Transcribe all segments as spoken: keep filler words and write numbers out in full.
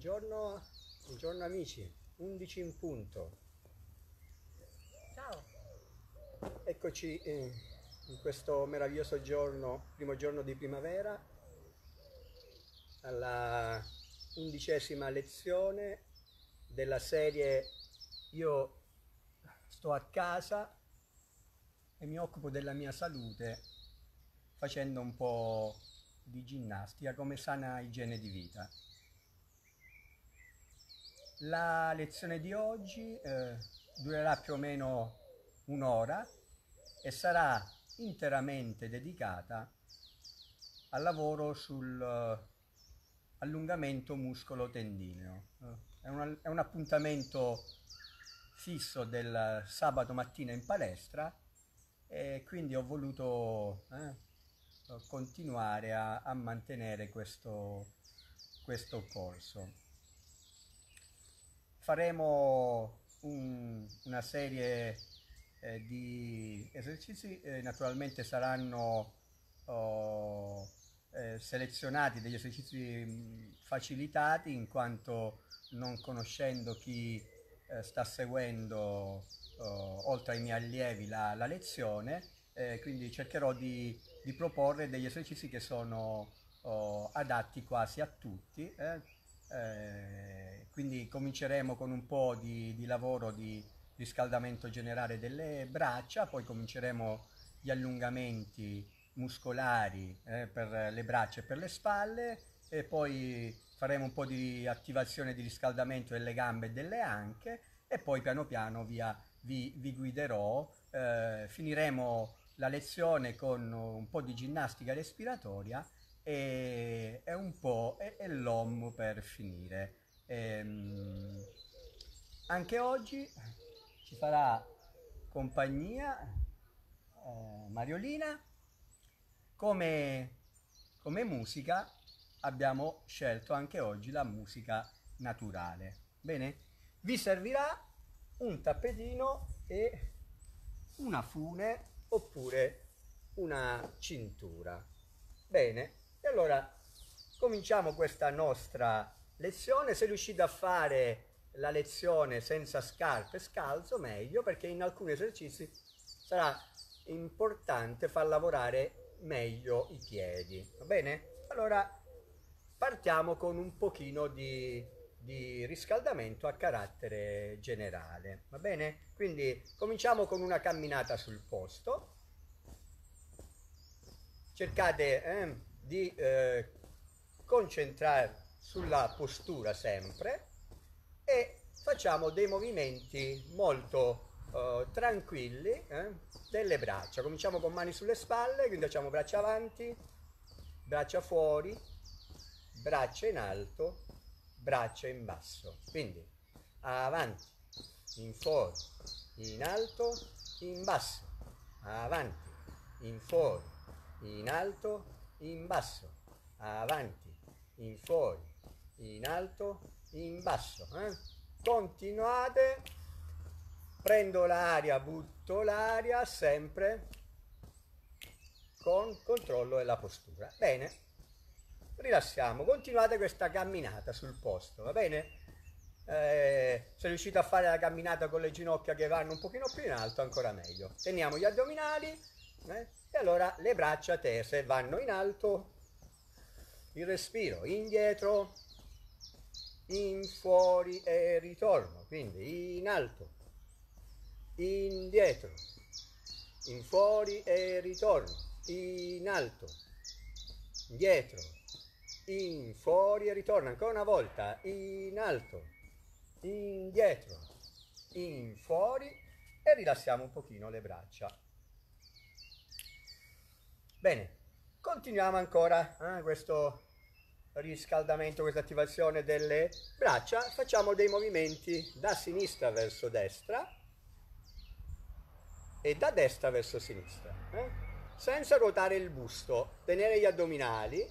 Buongiorno, buongiorno amici, undici in punto. Ciao. Eccoci eh, in questo meraviglioso giorno, primo giorno di primavera, alla undicesima lezione della serie Io sto a casa e mi occupo della mia salute facendo un po' di ginnastica come sana igiene di vita. La lezione di oggi eh, durerà più o meno un'ora e sarà interamente dedicata al lavoro sul eh, allungamento muscolo-tendineo. Eh, è, un, è un appuntamento fisso del sabato mattina in palestra e quindi ho voluto eh, continuare a, a mantenere questo, questo corso. Faremo un, una serie eh, di esercizi, eh, naturalmente saranno oh, eh, selezionati degli esercizi mh, facilitati, in quanto non conoscendo chi eh, sta seguendo oh, oltre ai miei allievi la, la lezione, eh, quindi cercherò di, di proporre degli esercizi che sono oh, adatti quasi a tutti. Eh, eh, quindi cominceremo con un po' di, di lavoro di riscaldamento generale delle braccia, poi cominceremo gli allungamenti muscolari eh, per le braccia e per le spalle, e poi faremo un po' di attivazione di riscaldamento delle gambe e delle anche, e poi piano piano via, vi, vi guiderò. Eh, finiremo la lezione con un po' di ginnastica respiratoria e, e un po' e, e l'O M per finire. Ehm, anche oggi ci farà compagnia eh, Mariolina. Come, come musica abbiamo scelto anche oggi la musica naturale. Bene? Vi servirà un tappetino e una fune oppure una cintura. Bene, e allora cominciamo questa nostra lezione. Se riuscite a fare la lezione senza scarpe scalzo, meglio, perché in alcuni esercizi sarà importante far lavorare meglio i piedi. Va bene? Allora partiamo con un pochino di, di riscaldamento a carattere generale. Va bene? Quindi cominciamo con una camminata sul posto. Cercate eh, di eh, concentrare sulla postura sempre e facciamo dei movimenti molto eh, tranquilli eh, delle braccia. Cominciamo con mani sulle spalle, quindi facciamo braccia avanti, braccia fuori, braccia in alto, braccia in basso. Quindi avanti, in fuori, in alto, in basso, avanti, in fuori, in alto, in basso, avanti, in fuori, in alto, in basso. Eh? Continuate, prendo l'aria, butto l'aria, sempre con controllo della postura. Bene, rilassiamo, continuate questa camminata sul posto, va bene? Eh, se riuscite a fare la camminata con le ginocchia che vanno un pochino più in alto, ancora meglio. Teniamo gli addominali eh, e allora le braccia tese vanno in alto, il respiro indietro, in fuori e ritorno, quindi in alto, indietro, in fuori e ritorno, in alto, indietro, in fuori e ritorno, ancora una volta, in alto, indietro, in fuori, e rilassiamo un pochino le braccia. Bene, continuiamo ancora eh, questo riscaldamento, questa attivazione delle braccia. Facciamo dei movimenti da sinistra verso destra e da destra verso sinistra, eh? senza ruotare il busto, tenere gli addominali,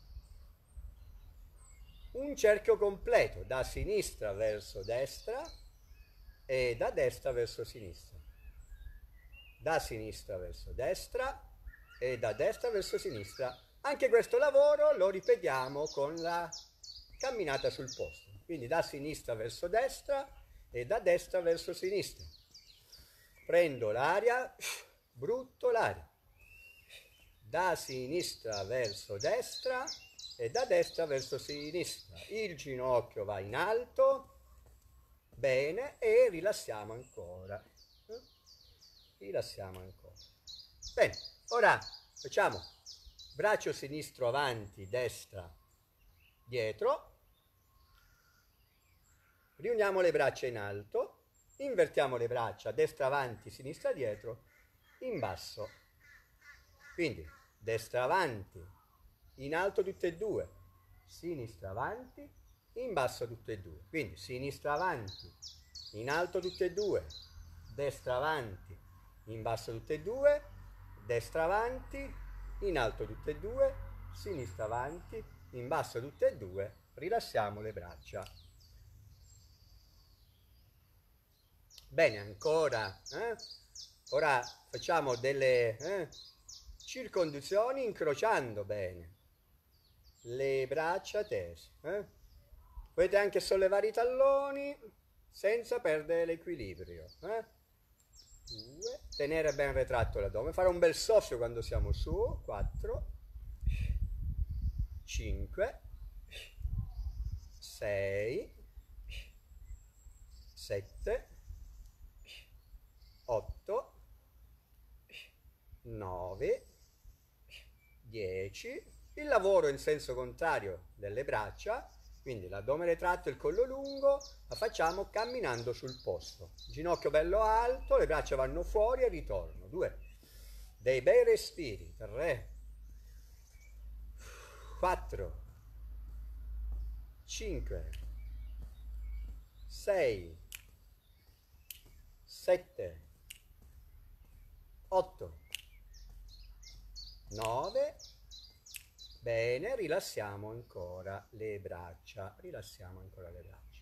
un cerchio completo da sinistra verso destra e da destra verso sinistra, da sinistra verso destra e da destra verso sinistra. Anche questo lavoro lo ripetiamo con la camminata sul posto. quindi da sinistra verso destra e da destra verso sinistra. Prendo l'aria, brutto l'aria, da sinistra verso destra e da destra verso sinistra. Il ginocchio va in alto, bene, e rilassiamo ancora. Rilassiamo ancora. Bene, ora facciamo braccio sinistro avanti, destra, dietro. Riuniamo le braccia in alto, invertiamo le braccia, destra avanti, sinistra dietro, in basso. Quindi destra avanti, in alto tutte e due, sinistra avanti, in basso tutte e due. Quindi sinistra avanti, in alto tutte e due, destra avanti, in basso tutte e due, destra avanti, in alto tutte e due, sinistra avanti, in basso tutte e due, rilassiamo le braccia. Bene, ancora, eh? Ora facciamo delle eh, circonduzioni incrociando bene le braccia tese. Eh? Potete anche sollevare i talloni senza perdere l'equilibrio. Eh? Due, tenere ben retratto l'addome, fare un bel soffio quando siamo su. Quattro, cinque, sei, sette, otto, nove, dieci. Il lavoro in senso contrario delle braccia, quindi l'addome retratto e il collo lungo, la facciamo camminando sul posto. Ginocchio bello alto, le braccia vanno fuori e ritorno. Due, dei bei respiri. Tre, quattro, cinque, sei, sette, otto, nove. Bene, rilassiamo ancora le braccia, rilassiamo ancora le braccia.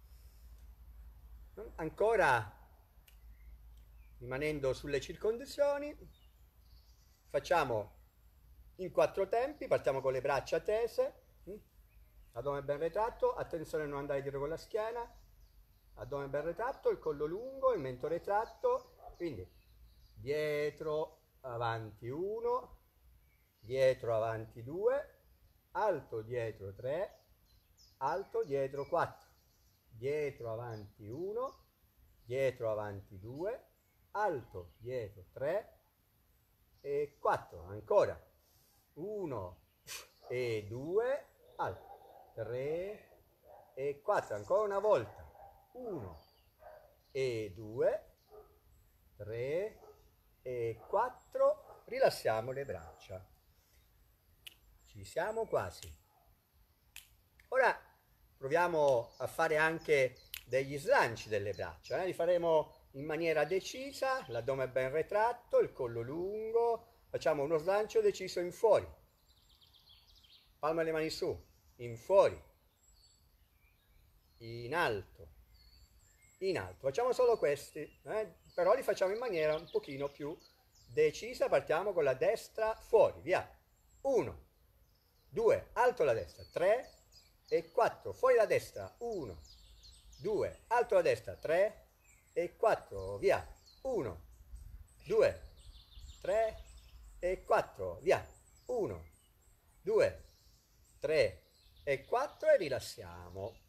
Ancora, rimanendo sulle circonduzioni, facciamo in quattro tempi, partiamo con le braccia tese, addome ben retratto, attenzione a non andare dietro con la schiena, addome ben retratto, il collo lungo, il mento retratto, quindi dietro, avanti uno, dietro avanti due, alto dietro tre, alto dietro quattro, dietro avanti uno, dietro avanti due, alto dietro tre e quattro, ancora uno e due, alto, tre e quattro, ancora una volta, uno e due, tre e quattro, rilassiamo le braccia. Ci siamo quasi. Ora proviamo a fare anche degli slanci delle braccia, eh? Li faremo in maniera decisa, l'addome ben retratto, il collo lungo, facciamo uno slancio deciso in fuori, palma delle mani su, in fuori, in alto, in alto. Facciamo solo questi, eh? Però li facciamo in maniera un pochino più decisa. Partiamo con la destra fuori, via, uno, due, alto la destra, tre e quattro, fuori la destra, uno, due, alto la destra, tre e quattro, via, uno, due, tre e quattro, via, uno, due, tre e quattro e rilassiamo.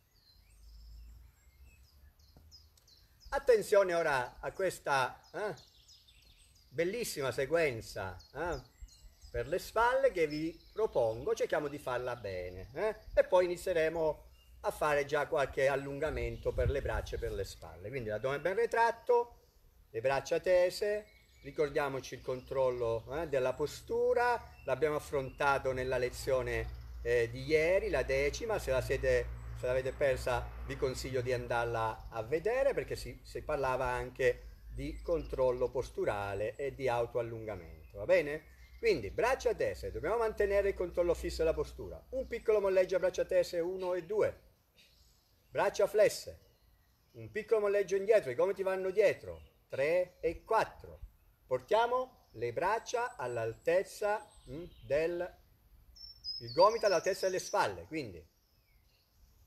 Attenzione ora a questa eh, bellissima sequenza eh, per le spalle che vi propongo, cerchiamo di farla bene eh? E poi inizieremo a fare già qualche allungamento per le braccia e per le spalle. Quindi l'addome ben retratto, le braccia tese, ricordiamoci il controllo eh, della postura, l'abbiamo affrontato nella lezione eh, di ieri, la decima. Se la siete, se l'avete persa vi consiglio di andarla a vedere, perché si, si parlava anche di controllo posturale e di autoallungamento, va bene? Quindi braccia tese, dobbiamo mantenere il controllo fisso della postura, un piccolo molleggio a braccia tese uno e due, braccia flesse, un piccolo molleggio indietro, i gomiti vanno dietro, tre e quattro, portiamo le braccia all'altezza mm, del il gomito all'altezza delle spalle, quindi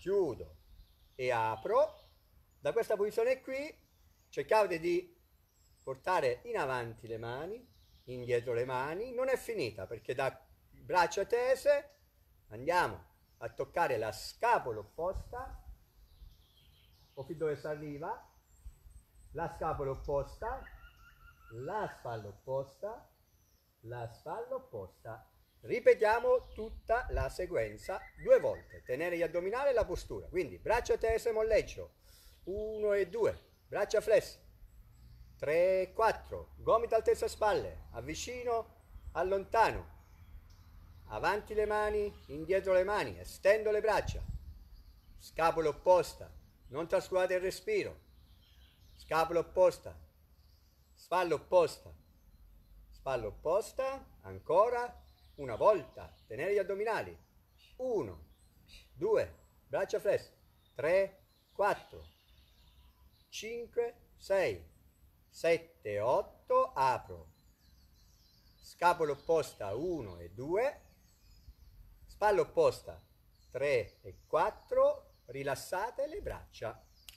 chiudo e apro. Da questa posizione qui cercate di portare in avanti le mani, indietro le mani. Non è finita, perché da braccia tese andiamo a toccare la scapola opposta, o fin dove si arriva, la scapola opposta, la spalla opposta, la spalla opposta. Ripetiamo tutta la sequenza due volte. Tenere gli addominali e la postura. Quindi braccia tese, molleggio. uno e due. Braccia flesse. tre e quattro. Gomito altezza spalle. Avvicino, allontano. Avanti le mani, indietro le mani. Estendo le braccia. Scapola opposta. Non trascurate il respiro. Scapola opposta. Spalla opposta. Spalla opposta. Ancora. Una volta, tenere gli addominali, uno, due, braccia flesse, tre, quattro, cinque, sei, sette, otto, apro, scapola opposta uno e due, spalla opposta tre e quattro, rilassate le braccia.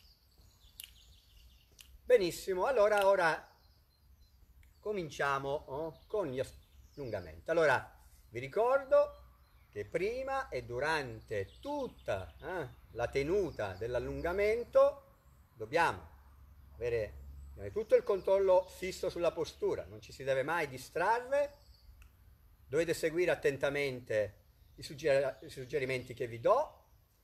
Benissimo, allora ora cominciamo oh, con gli allungamenti. Allora, vi ricordo che prima e durante tutta eh, la tenuta dell'allungamento dobbiamo avere, avere tutto il controllo fisso sulla postura, non ci si deve mai distrarre, dovete seguire attentamente i, sugger- i suggerimenti che vi do,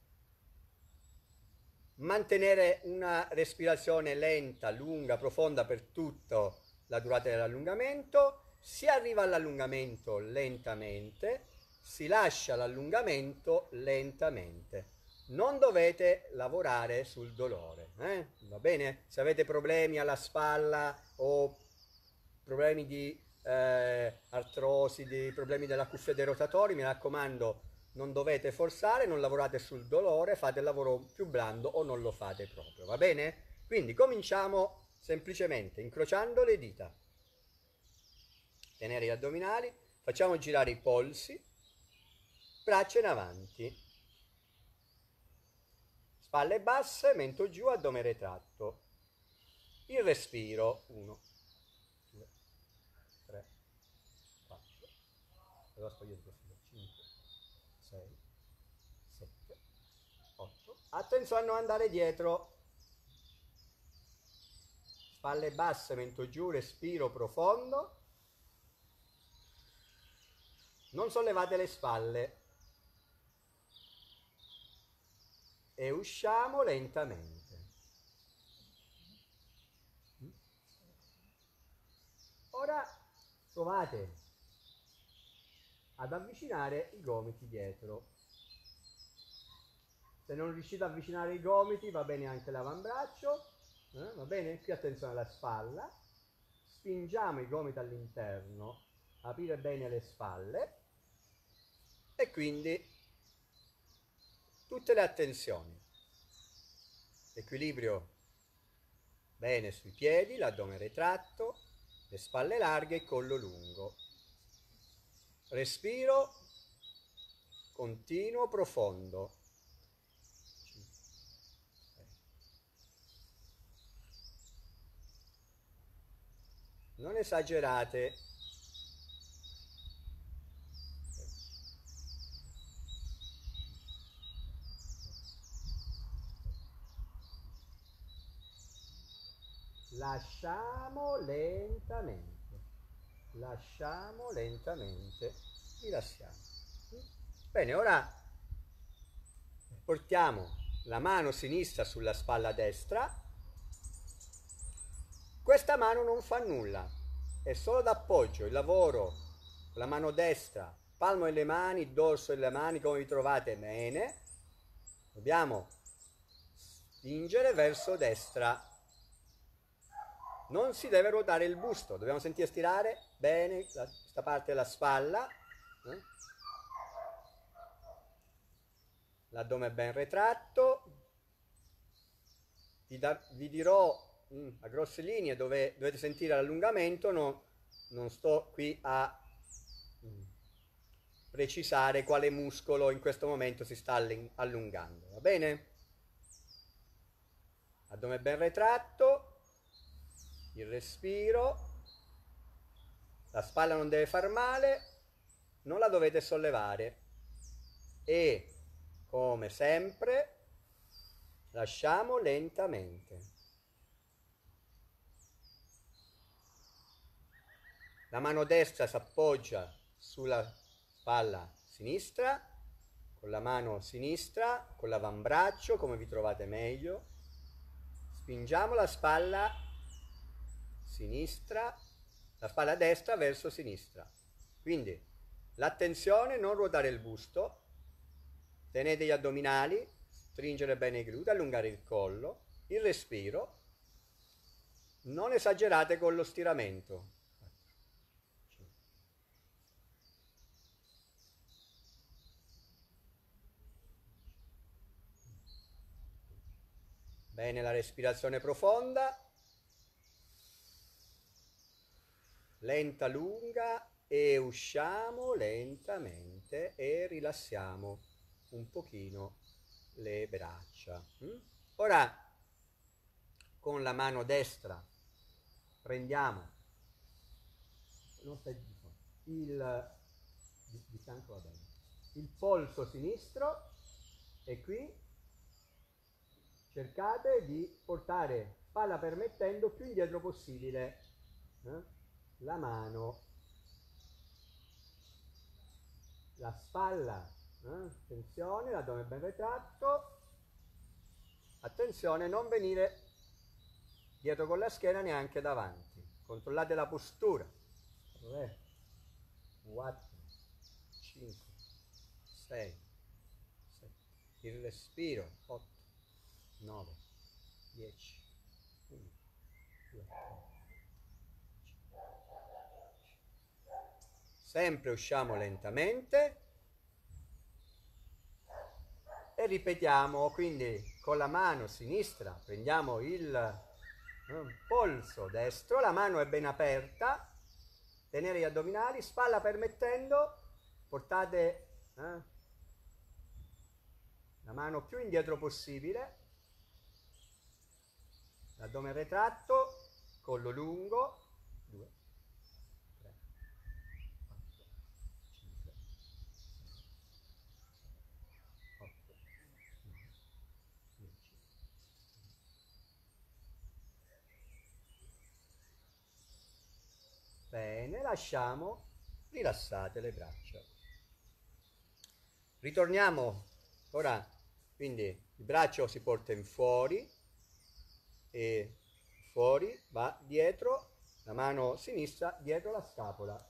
mantenere una respirazione lenta, lunga, profonda per tutta la durata dell'allungamento. Si arriva all'allungamento lentamente, si lascia l'allungamento lentamente. Non dovete lavorare sul dolore, eh? Va bene? Se avete problemi alla spalla o problemi di eh, artrosi, di problemi della cuffia dei rotatori, mi raccomando, non dovete forzare, non lavorate sul dolore, fate il lavoro più blando o non lo fate proprio, va bene? Quindi cominciamo semplicemente incrociando le dita. Tenere gli addominali, facciamo girare i polsi, braccia in avanti, spalle basse, mento giù, addome retratto. Il respiro, uno, due, tre, quattro, cinque, sei, sette, otto. Attenzione a non andare dietro. Spalle basse, mento giù, respiro profondo. Non sollevate le spalle e usciamo lentamente. Ora provate ad avvicinare i gomiti dietro. Se non riuscite ad avvicinare i gomiti va bene anche l'avambraccio, eh? Va bene? Qui attenzione alla spalla. Spingiamo i gomiti all'interno, aprire bene le spalle. E quindi tutte le attenzioni, equilibrio bene sui piedi, l'addome retratto, le spalle larghe e collo lungo, respiro continuo profondo, non esagerate. Lasciamo lentamente, lasciamo lentamente, rilassiamo. Bene, ora portiamo la mano sinistra sulla spalla destra. Questa mano non fa nulla, è solo d'appoggio, il lavoro con la mano destra, palmo delle mani, dorso delle mani, come vi trovate bene. Dobbiamo spingere verso destra. Non si deve ruotare il busto, dobbiamo sentire stirare bene questa parte della spalla. Eh? L'addome è ben retratto. Vi, da, vi dirò mh, a grosse linee dove dovete sentire l'allungamento, no, non sto qui a mh, precisare quale muscolo in questo momento si sta allungando, va bene? Addome ben retratto, il respiro, la spalla non deve far male, non la dovete sollevare e, come sempre, lasciamo lentamente. La mano destra si appoggia sulla spalla sinistra, con la mano sinistra, con l'avambraccio, come vi trovate meglio. Spingiamo la spalla sinistra, la spalla destra verso sinistra. Quindi l'attenzione, non ruotare il busto, tenete gli addominali, stringere bene i glutei, allungare il collo, il respiro, non esagerate con lo stiramento. Bene, la respirazione profonda, lenta, lunga, e usciamo lentamente e rilassiamo un pochino le braccia. Ora, con la mano destra prendiamo non stai il, di, di fianco va bene, il polso sinistro e qui cercate di portare, spalla permettendo, più indietro possibile eh? la mano, la spalla, eh? attenzione, l'addome ben retratto, attenzione non venire dietro con la schiena neanche davanti, controllate la postura, tre, quattro, cinque, sei, sette, il respiro, otto, nove, dieci, undici, due, sempre usciamo lentamente e ripetiamo, quindi con la mano sinistra prendiamo il eh, polso destro, la mano è ben aperta, tenere gli addominali, spalla permettendo, portate eh, la mano più indietro possibile, l'addome retratto, collo lungo, due, tre, quattro, cinque, sei, otto, nove, dieci. Bene, lasciamo, rilassate le braccia. Ritorniamo ora, quindi il braccio si porta in fuori e fuori va dietro, la mano sinistra dietro la scapola.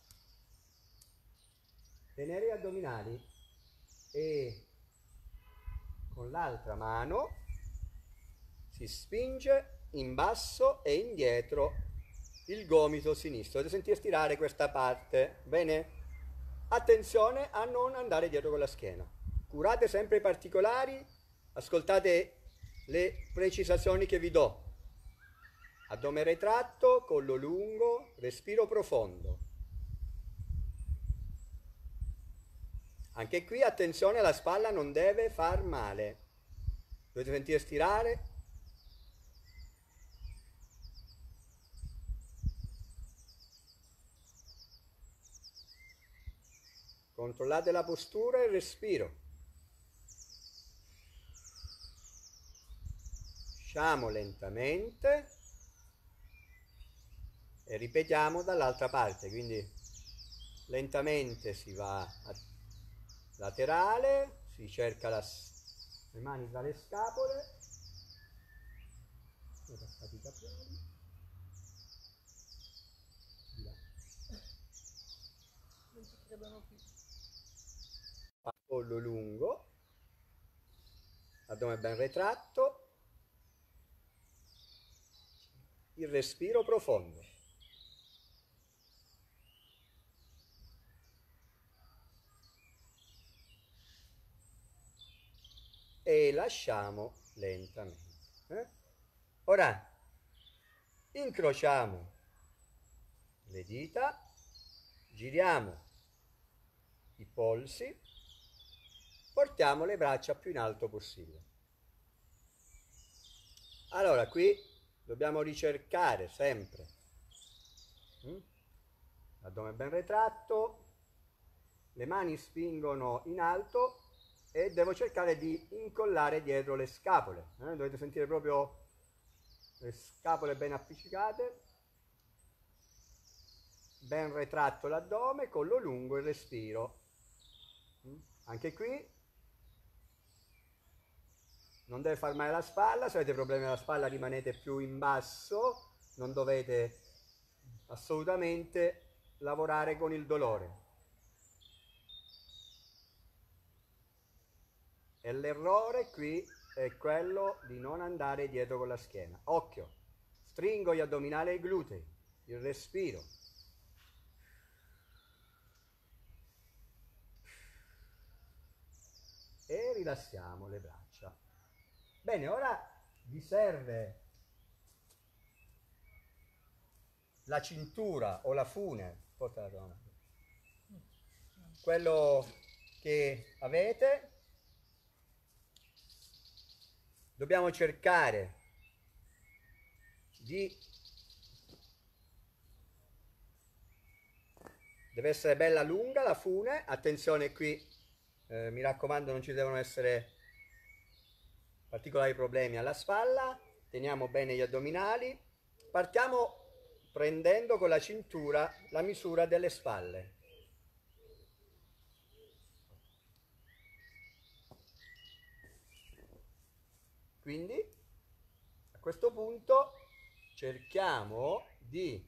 Tenere gli addominali e con l'altra mano si spinge in basso e indietro il gomito sinistro. Dovete sentire stirare questa parte, bene? Attenzione a non andare dietro con la schiena. Curate sempre i particolari, ascoltate le precisazioni che vi do. Addome retratto, collo lungo, respiro profondo. Anche qui attenzione, la spalla non deve far male. Dovete sentire stirare. Controllate la postura e il respiro. Usciamo lentamente e ripetiamo dall'altra parte, quindi lentamente si va a laterale, si cerca la, le mani tra le scapole, sono passati i capiali, di là. Non ci credono più. Collo lungo, addome ben retratto, il respiro profondo. E lasciamo lentamente. Eh? Ora incrociamo le dita, giriamo i polsi, portiamo le braccia più in alto possibile. Allora qui dobbiamo ricercare sempre mm? l'addome ben retratto, le mani spingono in alto e devo cercare di incollare dietro le scapole, eh? Dovete sentire proprio le scapole ben appiccicate, ben retratto l'addome, collo lungo il respiro. Anche qui non deve far male la spalla, se avete problemi alla spalla rimanete più in basso, non dovete assolutamente lavorare con il dolore. E l'errore qui è quello di non andare dietro con la schiena. Occhio, stringo gli addominali e i glutei, il respiro. E rilassiamo le braccia. Bene, ora vi serve la cintura o la fune, porta la donna, quello che avete. Dobbiamo cercare di, deve essere bella lunga la fune, attenzione qui, eh, mi raccomando non ci devono essere particolari problemi alla spalla, teniamo bene gli addominali, partiamo prendendo con la cintura la misura delle spalle. Quindi a questo punto cerchiamo di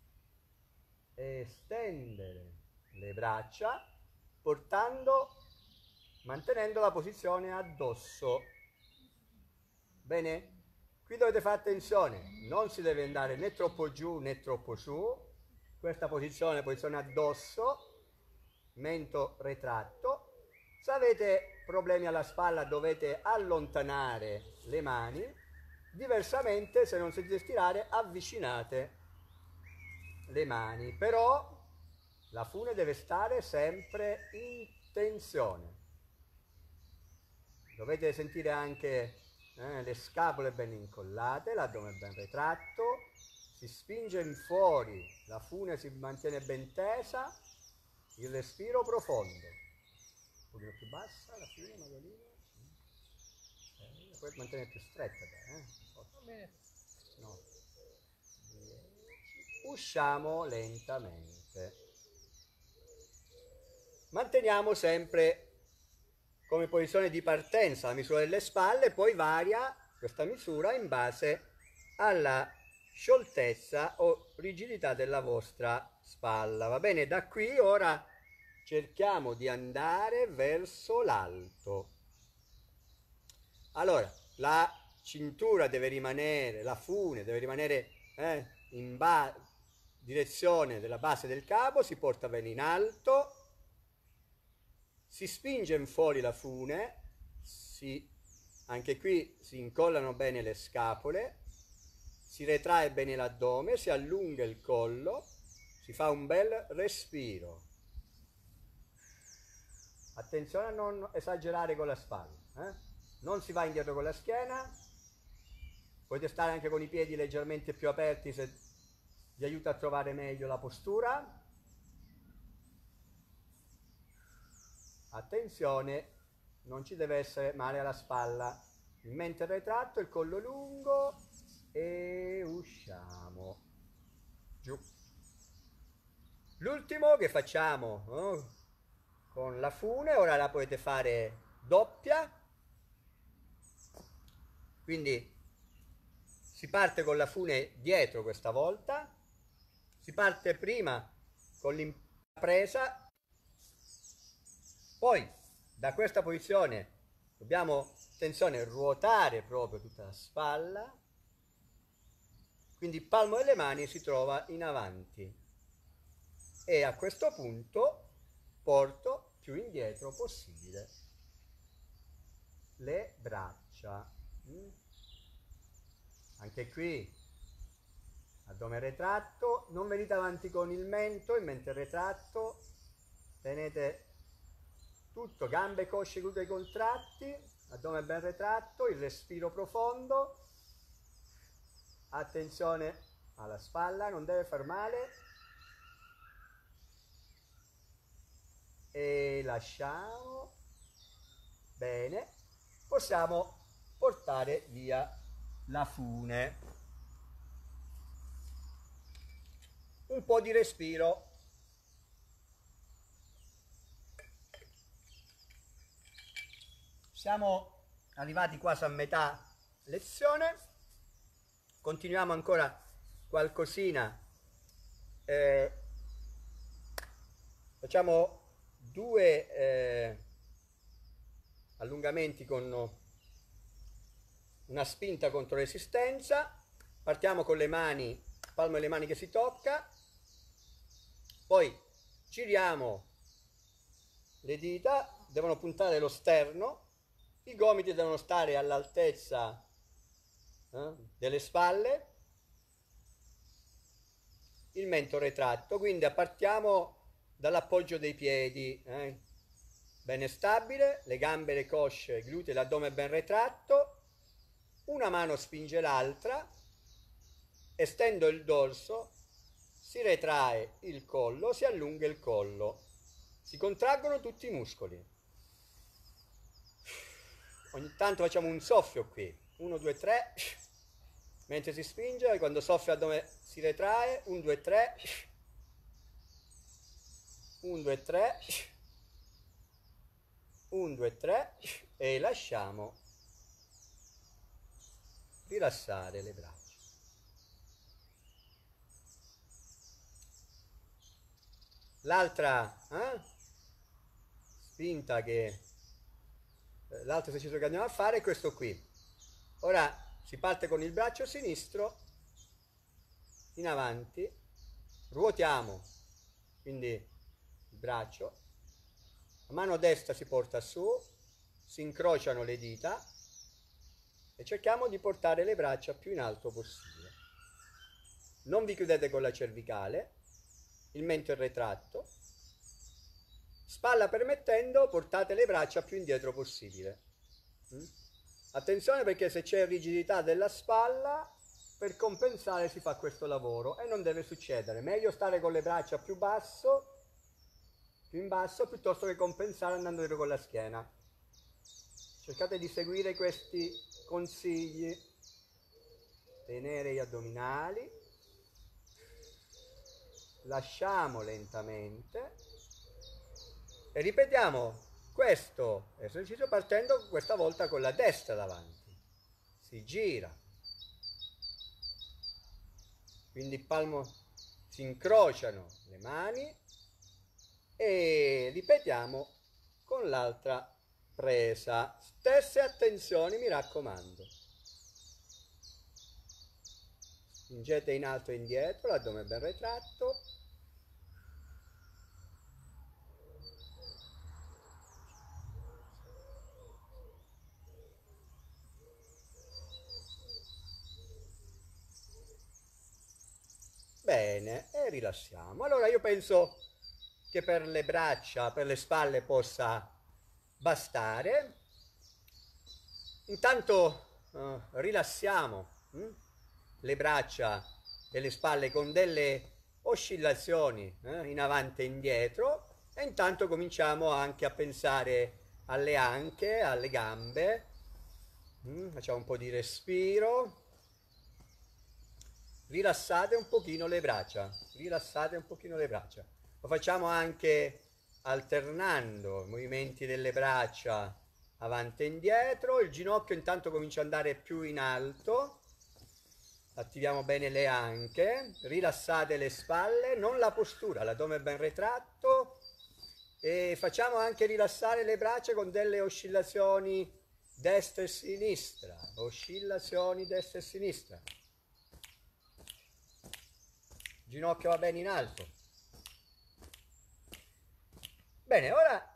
estendere le braccia portando, mantenendo la posizione addosso. Bene? Qui dovete fare attenzione, non si deve andare né troppo giù né troppo su. Questa posizione, posizione addosso, mento retratto. Se avete problemi alla spalla dovete allontanare le mani, diversamente se non sentite stirare avvicinate le mani, però la fune deve stare sempre in tensione. Dovete sentire anche eh, le scapole ben incollate, l'addome ben retratto, si spinge in fuori, la fune si mantiene ben tesa, il respiro profondo. Un pochino più bassa la fine, Madolina. Eh, puoi mantenere più stretta, eh? No. Usciamo lentamente. Manteniamo sempre come posizione di partenza la misura delle spalle, poi varia questa misura in base alla scioltezza o rigidità della vostra spalla. Va bene? Da qui ora cerchiamo di andare verso l'alto. Allora, la cintura deve rimanere, la fune deve rimanere eh, in direzione della base del capo, si porta bene in alto, si spinge in fuori la fune, si, anche qui si incollano bene le scapole, si retrae bene l'addome, si allunga il collo, si fa un bel respiro. Attenzione a non esagerare con la spalla, eh? Non si va indietro con la schiena, potete stare anche con i piedi leggermente più aperti se vi aiuta a trovare meglio la postura. Attenzione, non ci deve essere male alla spalla, il mento è retratto, il collo lungo e usciamo giù. L'ultimo che facciamo oh, con la fune, ora la potete fare doppia, quindi si parte con la fune dietro questa volta, si parte prima con l'impresa, poi da questa posizione dobbiamo, attenzione, ruotare proprio tutta la spalla, quindi il palmo delle mani si trova in avanti e a questo punto porto più indietro possibile le braccia. Anche qui addome retratto, non venite avanti con il mento, il mento è retratto, tenete tutto, gambe, cosce, glutei contratti, addome ben retratto, il respiro profondo, attenzione alla spalla, non deve far male, e lasciamo, bene, possiamo portare via la fune, un po' di respiro. Siamo arrivati quasi a metà lezione, continuiamo ancora qualcosina, eh, facciamo due eh, allungamenti con una spinta contro resistenza, partiamo con le mani, palmo delle mani che si tocca, poi giriamo le dita, devono puntare lo sterno, i gomiti devono stare all'altezza eh, delle spalle, il mento retratto, quindi partiamo dall'appoggio dei piedi, eh, bene stabile, le gambe, le cosce, i glutei, l'addome ben retratto, una mano spinge l'altra, estendo il dorso, si retrae il collo, si allunga il collo, si contraggono tutti i muscoli. Ogni tanto facciamo un soffio qui, uno, due, tre, mentre si spinge, e quando soffia l'addome si retrae, uno, due, tre, uno, due, tre, uno, due, tre, e lasciamo rilassare le braccia. L'altra eh, spinta che l'altro esercizio che andiamo a fare è questo qui. Ora si parte con il braccio sinistro in avanti, ruotiamo quindi il braccio, la mano destra si porta su, si incrociano le dita e cerchiamo di portare le braccia più in alto possibile. Non vi chiudete con la cervicale, il mento è retratto, spalla permettendo, portate le braccia più indietro possibile. Mm? Attenzione, perché se c'è rigidità della spalla, per compensare si fa questo lavoro e non deve succedere. Meglio stare con le braccia più basso, più in basso, piuttosto che compensare andando dietro con la schiena. Cercate di seguire questi consigli. Tenere gli addominali, lasciamo lentamente e ripetiamo questo esercizio partendo questa volta con la destra davanti. Si gira, quindi il palmo, si incrociano le mani e ripetiamo con l'altra presa. Stesse attenzioni, mi raccomando. Spingete in alto e indietro, l'addome ben retratto. Bene, e rilassiamo. Allora io penso che per le braccia, per le spalle possa bastare. Intanto eh, rilassiamo hm? le braccia e le spalle con delle oscillazioni eh, in avanti e indietro, e intanto cominciamo anche a pensare alle anche, alle gambe. Mm, facciamo un po' di respiro. Rilassate un pochino le braccia, rilassate un pochino le braccia. Lo facciamo anche alternando i movimenti delle braccia avanti e indietro. Il ginocchio intanto comincia ad andare più in alto. Attiviamo bene le anche, rilassate le spalle, non la postura, l'addome ben retratto, e facciamo anche rilassare le braccia con delle oscillazioni destra e sinistra, oscillazioni destra e sinistra. Ginocchio va bene in alto. Bene, ora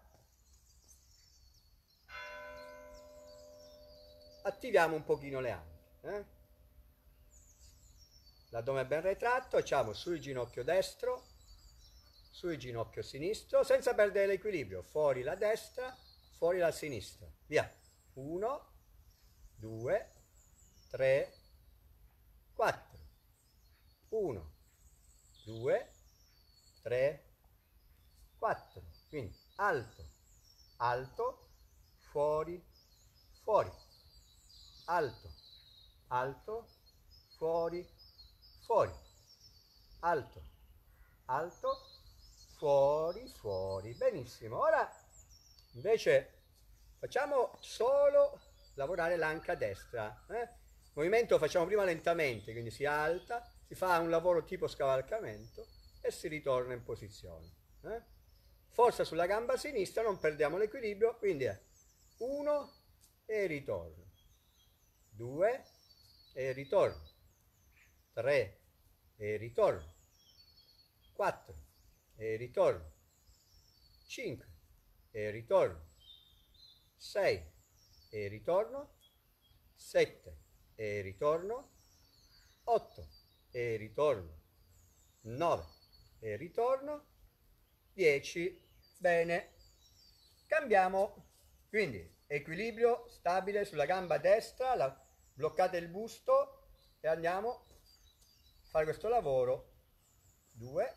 attiviamo un pochino le anche. Eh? L'addome ben retratto, facciamo sul ginocchio destro, sul ginocchio sinistro, senza perdere l'equilibrio, fuori la destra, fuori la sinistra, via, uno, due, tre, quattro, uno, due, tre, quattro, quindi alto, alto, fuori, fuori, alto, alto, fuori, fuori, alto, alto, fuori, fuori. Benissimo. Ora invece facciamo solo lavorare l'anca destra. Eh? Movimento facciamo prima lentamente, quindi si alta, si fa un lavoro tipo scavalcamento e si ritorna in posizione. Eh? Forza sulla gamba sinistra, non perdiamo l'equilibrio, quindi è uno e ritorno, due e ritorno, tre e ritorno, quattro e ritorno, cinque e ritorno, sei e ritorno, sette e ritorno, otto e ritorno, nove e ritorno, dieci. Bene, cambiamo, quindi equilibrio stabile sulla gamba destra, la, bloccate il busto e andiamo a fare questo lavoro. due,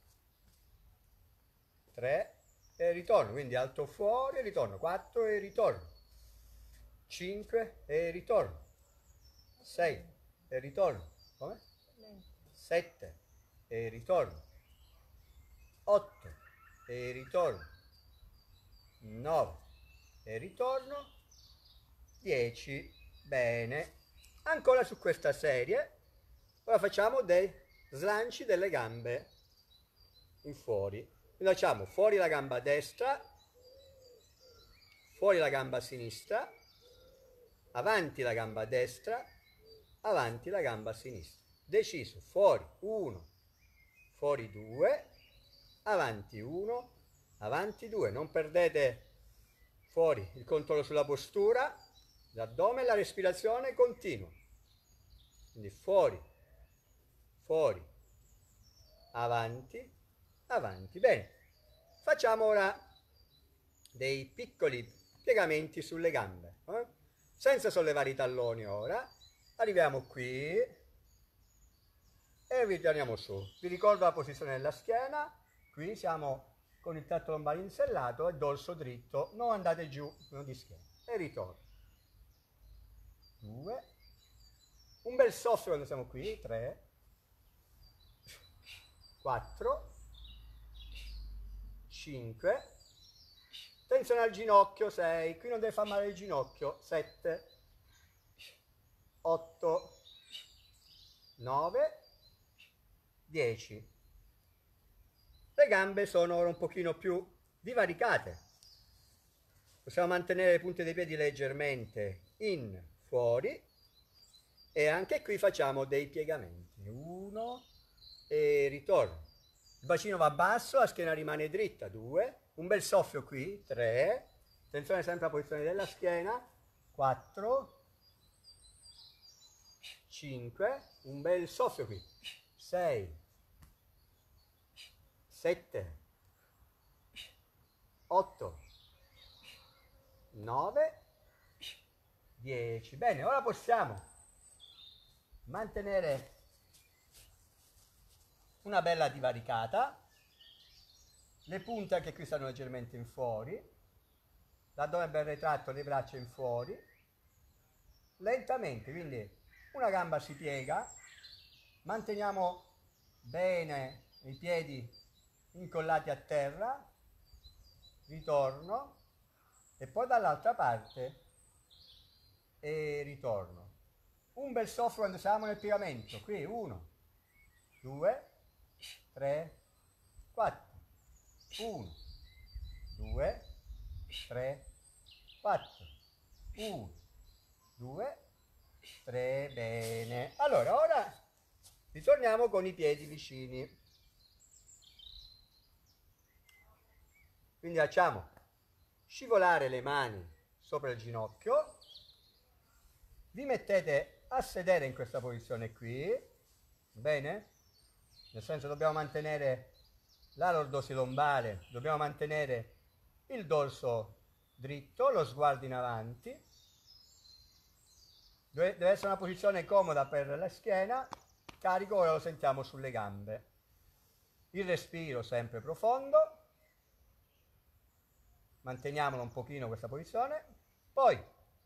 tre e ritorno, quindi alto fuori e ritorno, quattro e ritorno, cinque e ritorno, sei e ritorno, come? sette e ritorno, otto e ritorno, nove e ritorno, dieci. Bene, ancora su questa serie. Ora facciamo dei slanci delle gambe in fuori. Quindi facciamo fuori la gamba destra, fuori la gamba sinistra, avanti la gamba destra, avanti la gamba sinistra. Deciso, fuori uno, fuori due, avanti uno, avanti due. Non perdete fuori il controllo sulla postura, l'addome e la respirazione continua. Quindi fuori, fuori, avanti, avanti. Bene, facciamo ora dei piccoli piegamenti sulle gambe, eh? Senza sollevare i talloni ora. Arriviamo qui e ritorniamo su. Vi ricordo la posizione della schiena. Qui siamo con il tratto lombare insellato e dorso dritto, non andate giù di schiena. E ritorno. due, un bel soffio quando siamo qui, tre, quattro, cinque, tensione al ginocchio, sei, qui non deve far male il ginocchio, sette, otto, nove, dieci. Le gambe sono ora un pochino più divaricate. Possiamo mantenere le punte dei piedi leggermente in, fuori, e anche qui facciamo dei piegamenti. Uno e ritorno. Il bacino va basso, la schiena rimane dritta. Due, un bel soffio qui. Tre, attenzione sempre alla posizione della schiena. Quattro, cinque, un bel soffio qui. Sei, sette, otto, nove, dieci. Bene, ora possiamo mantenere una bella divaricata, le punte anche qui stanno leggermente in fuori, l'addome ben retratto, le braccia in fuori, lentamente, quindi una gamba si piega, manteniamo bene i piedi incollati a terra, ritorno, e poi dall'altra parte e ritorno. Un bel soffio quando siamo nel piegamento, qui uno, due, tre, quattro, uno, due, tre, quattro, uno, due, tre, bene. Allora, ora ritorniamo con i piedi vicini. Quindi facciamo scivolare le mani sopra il ginocchio, vi mettete a sedere in questa posizione qui, bene? Nel senso dobbiamo mantenere la lordosi lombare, dobbiamo mantenere il dorso dritto, lo sguardo in avanti, deve essere una posizione comoda per la schiena. Carico, ora lo sentiamo sulle gambe, il respiro sempre profondo, manteniamolo un pochino questa posizione, poi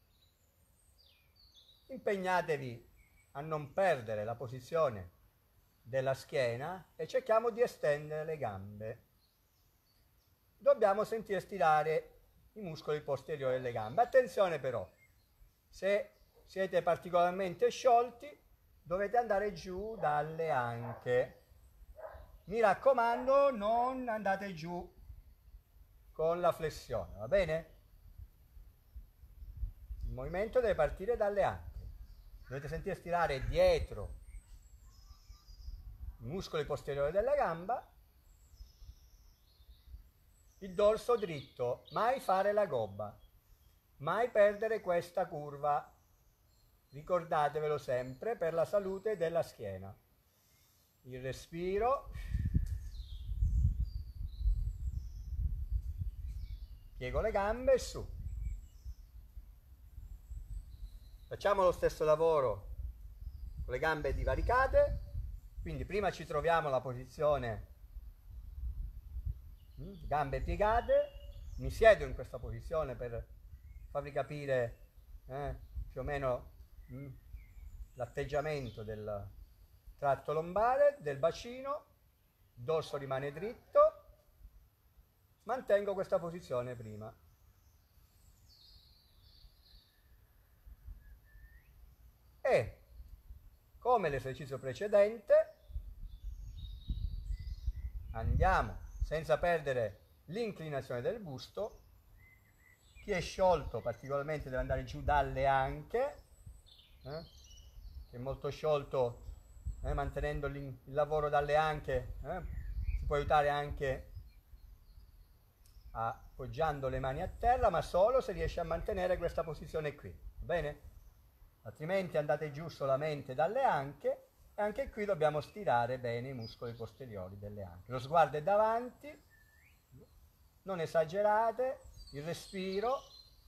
impegnatevi a non perdere la posizione della schiena e cerchiamo di estendere le gambe. Dobbiamo sentire stirare i muscoli posteriori delle gambe. Attenzione però, se siete particolarmente sciolti dovete andare giù dalle anche. Mi raccomando, non andate giù con la flessione, va bene? Il movimento deve partire dalle anche. Dovete sentire stirare dietro i muscoli posteriori della gamba, il dorso dritto, mai fare la gobba, mai perdere questa curva, ricordatevelo sempre per la salute della schiena. Il respiro, piego le gambe e su. Facciamo lo stesso lavoro con le gambe divaricate, quindi prima ci troviamo la posizione gambe piegate, mi siedo in questa posizione per farvi capire eh, più o meno l'atteggiamento del tratto lombare, del bacino, il dorso rimane dritto, mantengo questa posizione prima. E come l'esercizio precedente andiamo senza perdere l'inclinazione del busto. Chi è sciolto particolarmente deve andare giù dalle anche, eh? Chi è molto sciolto eh, mantenendo il lavoro dalle anche eh? si può aiutare anche appoggiando le mani a terra, ma solo se riesce a mantenere questa posizione qui, va bene? Altrimenti andate giù solamente dalle anche e anche qui dobbiamo stirare bene i muscoli posteriori delle anche. Lo sguardo è davanti, non esagerate, il respiro,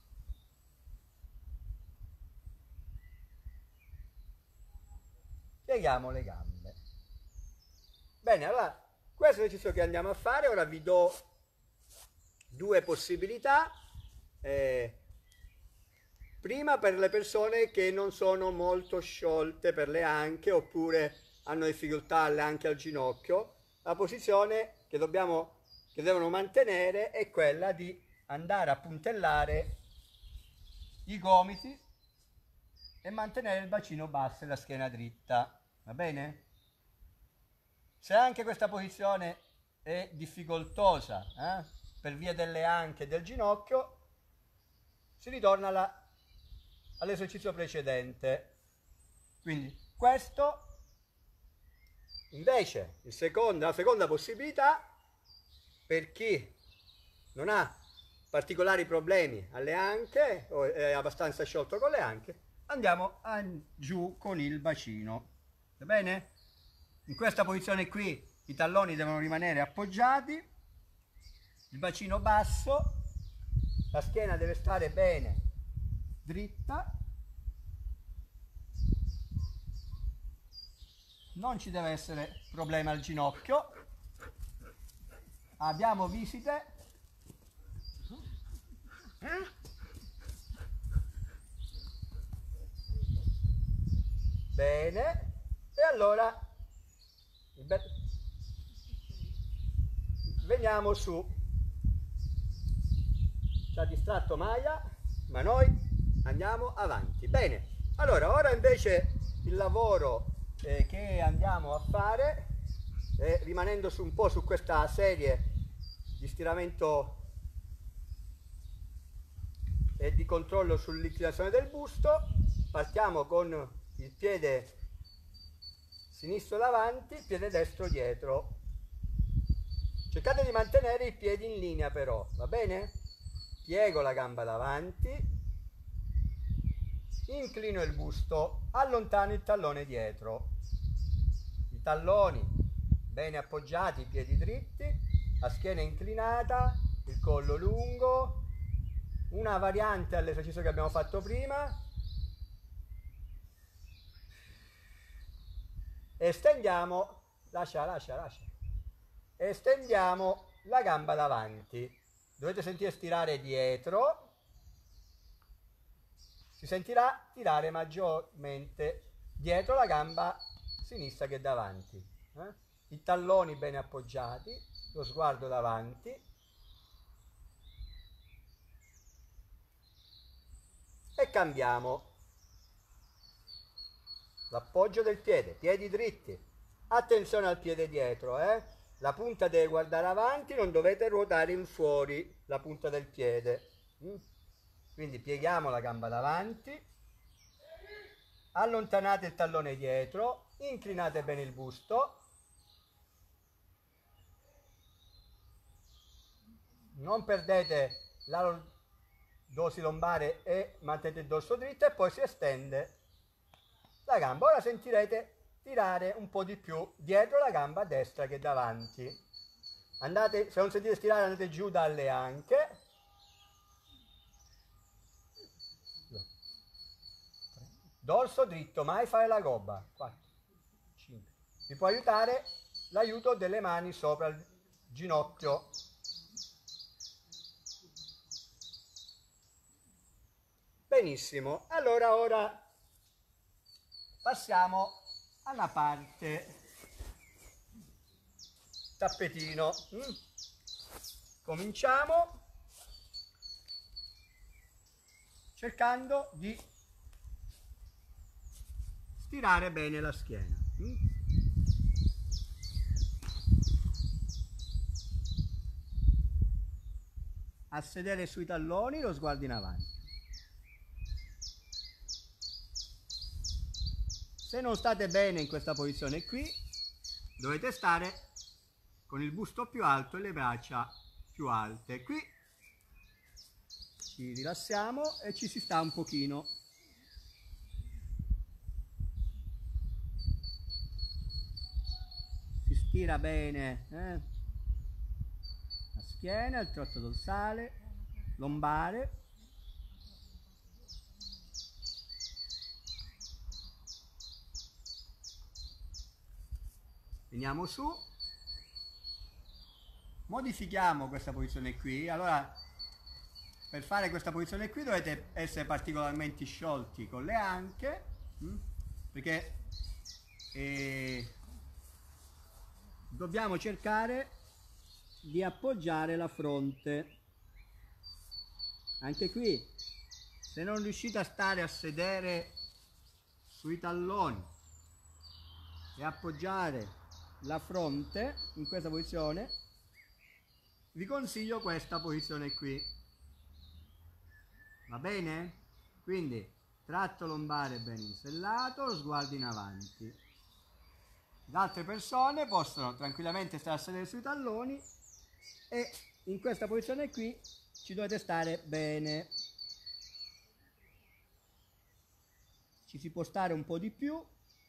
pieghiamo le gambe. Bene, allora questo è l'esercizio che andiamo a fare. Ora vi do due possibilità. Eh, prima per le persone che non sono molto sciolte per le anche oppure hanno difficoltà alle anche al ginocchio, la posizione che dobbiamo che devono mantenere è quella di andare a puntellare i gomiti e mantenere il bacino basso e la schiena dritta, va bene? Se anche questa posizione è difficoltosa eh, per via delle anche del ginocchio, si ritorna alla all'esercizio precedente. Quindi questo invece il secondo, la seconda possibilità per chi non ha particolari problemi alle anche o è abbastanza sciolto con le anche, andiamo a, giù con il bacino, va bene? In questa posizione qui i talloni devono rimanere appoggiati, il bacino basso, la schiena deve stare bene dritta, non ci deve essere problema al ginocchio, abbiamo visite, bene, e allora veniamo su. Ci ha distratto Maya, ma noi andiamo avanti. Bene, allora ora invece il lavoro eh, che andiamo a fare eh, rimanendo su un po' su questa serie di stiramento e di controllo sull'inclinazione del busto, partiamo con il piede sinistro davanti, il piede destro dietro. Cercate di mantenere i piedi in linea però, va bene? Piego la gamba davanti, inclino il busto, allontano il tallone dietro, i talloni bene appoggiati, i piedi dritti, la schiena inclinata, il collo lungo, una variante all'esercizio che abbiamo fatto prima. Estendiamo, lascia, lascia, lascia. Estendiamo la gamba davanti. Dovete sentire stirare dietro. Si sentirà tirare maggiormente dietro la gamba sinistra che davanti. Eh? I talloni bene appoggiati, lo sguardo davanti. E cambiamo. L'appoggio del piede, piedi dritti. Attenzione al piede dietro, eh? La punta deve guardare avanti, non dovete ruotare in fuori la punta del piede. Mm? Quindi pieghiamo la gamba davanti, allontanate il tallone dietro, inclinate bene il busto, non perdete la lordosi lombare e mantenete il dorso dritto, e poi si estende la gamba. Ora sentirete tirare un po' di più dietro la gamba destra che davanti. Andate, se non sentite stirare, andate giù dalle anche. Dorso dritto, mai fare la gobba. quattro, cinque. Vi può aiutare l'aiuto delle mani sopra il ginocchio. Benissimo, allora ora passiamo alla parte tappetino. Mm. Cominciamo cercando di stirare bene la schiena. Mm. A sedere sui talloni, lo sguardo in avanti. Se non state bene in questa posizione qui, dovete stare con il busto più alto e le braccia più alte. Qui ci rilassiamo e ci si sta un pochino. Si stira bene eh? la schiena, il trotto dorsale, lombare. Veniamo su, modifichiamo questa posizione qui. Allora, per fare questa posizione qui dovete essere particolarmente sciolti con le anche, hm? perché eh, dobbiamo cercare di appoggiare la fronte. Anche qui, se non riuscite a stare a sedere sui talloni e appoggiare la fronte in questa posizione, vi consiglio questa posizione qui. Va bene? Quindi tratto lombare ben insellato, lo sguardo in avanti. Le altre persone possono tranquillamente stare a sedere sui talloni, e in questa posizione qui ci dovete stare bene. Ci si può stare un po' di più.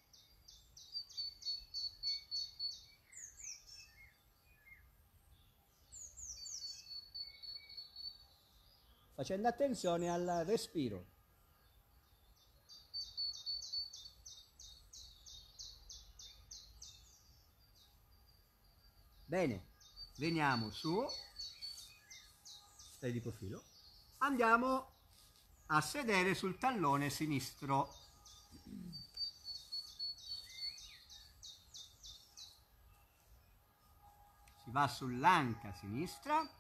Facendo attenzione al respiro. Bene, veniamo su, stai di profilo, andiamo a sedere sul tallone sinistro. Si va sull'anca sinistra.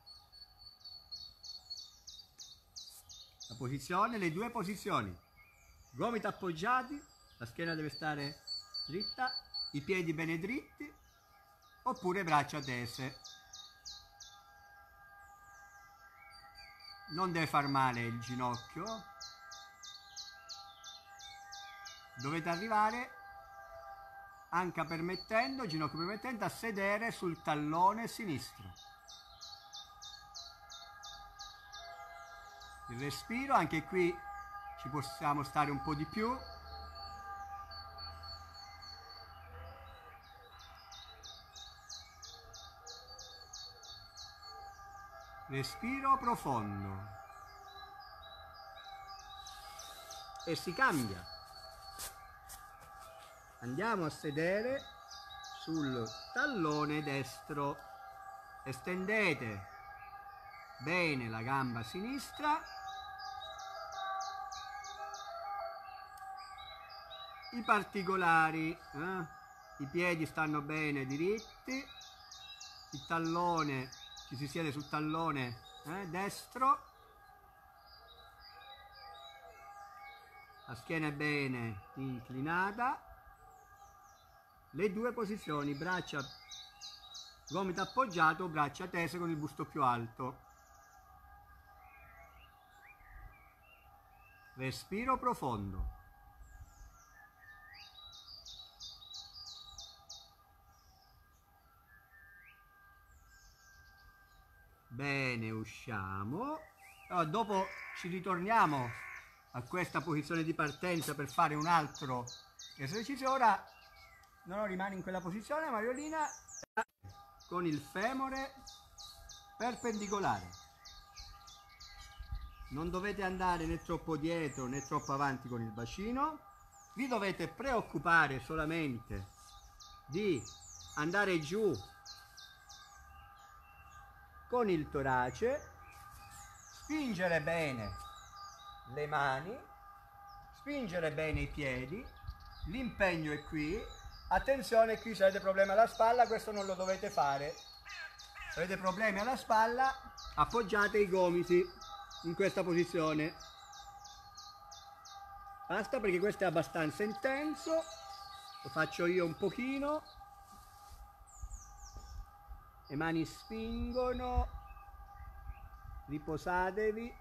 La posizione, le due posizioni, gomiti appoggiati, la schiena deve stare dritta, i piedi bene dritti, oppure braccia tese. Non deve far male il ginocchio. Dovete arrivare, anca permettendo, ginocchio permettendo, a sedere sul tallone sinistro. Il respiro, anche qui ci possiamo stare un po' di più. respiro profondo e si cambia. Andiamo a sedere sul tallone destro, estendete bene la gamba sinistra, i particolari, eh? I piedi stanno bene diritti, il tallone, ci si siede sul tallone eh, destro, la schiena è bene inclinata, le due posizioni, braccia, gomito appoggiato, braccia tese con il busto più alto. Respiro profondo. Bene, usciamo. Allora, dopo ci ritorniamo a questa posizione di partenza per fare un altro esercizio. Ora non rimane in quella posizione, Mariolina, con il femore perpendicolare. Non dovete andare né troppo dietro né troppo avanti con il bacino. Vi dovete preoccupare solamente di andare giù con il torace, spingere bene le mani, spingere bene i piedi. L'impegno è qui. Attenzione, qui se avete problemi alla spalla, questo non lo dovete fare. Se avete problemi alla spalla, appoggiate i gomiti in questa posizione. Basta, perché questo è abbastanza intenso. Lo faccio io un pochino. Le mani spingono. Riposatevi.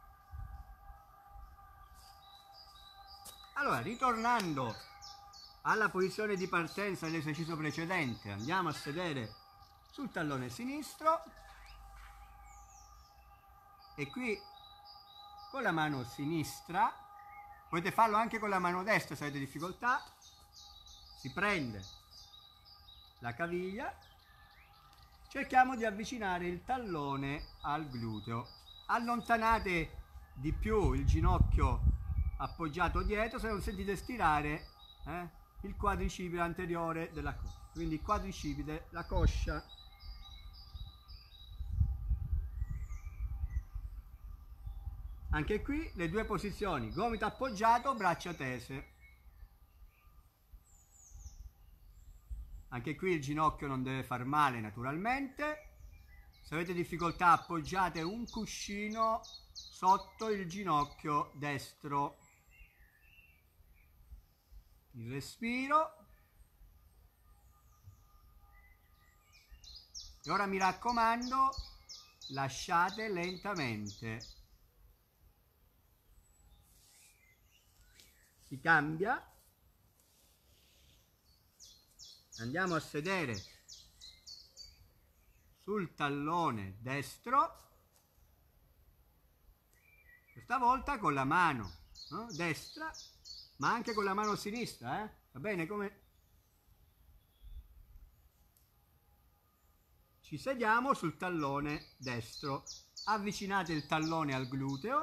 Allora, ritornando alla posizione di partenza dell'esercizio precedente, andiamo a sedere sul tallone sinistro e qui con la mano sinistra, potete farlo anche con la mano destra se avete difficoltà, si prende la caviglia, cerchiamo di avvicinare il tallone al gluteo, allontanate di più il ginocchio appoggiato dietro se non sentite stirare eh, il quadricipite anteriore della coscia, quindi il quadricipite, la coscia. Anche qui le due posizioni, gomito appoggiato, braccia tese. Anche qui il ginocchio non deve far male naturalmente. Se avete difficoltà appoggiate un cuscino sotto il ginocchio destro. Il respiro. E ora mi raccomando, lasciate lentamente. Si cambia. Andiamo a sedere sul tallone destro, questa volta con la mano no? destra, ma anche con la mano sinistra, eh? Va bene? Come ci sediamo sul tallone destro, avvicinate il tallone al gluteo,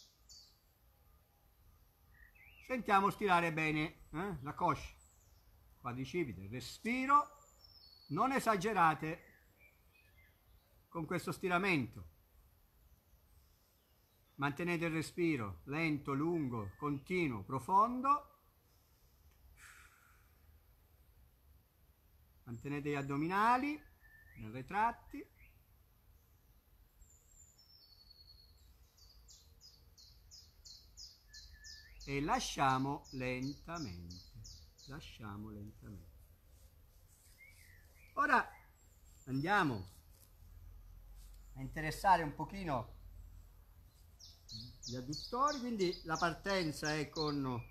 sentiamo stirare bene eh? la coscia, quadricipite, respiro, non esagerate con questo stiramento, mantenete il respiro lento, lungo, continuo, profondo, mantenete gli addominali ben retratti, e lasciamo lentamente. Lasciamo lentamente. Ora andiamo a interessare un pochino gli adduttori, quindi la partenza è con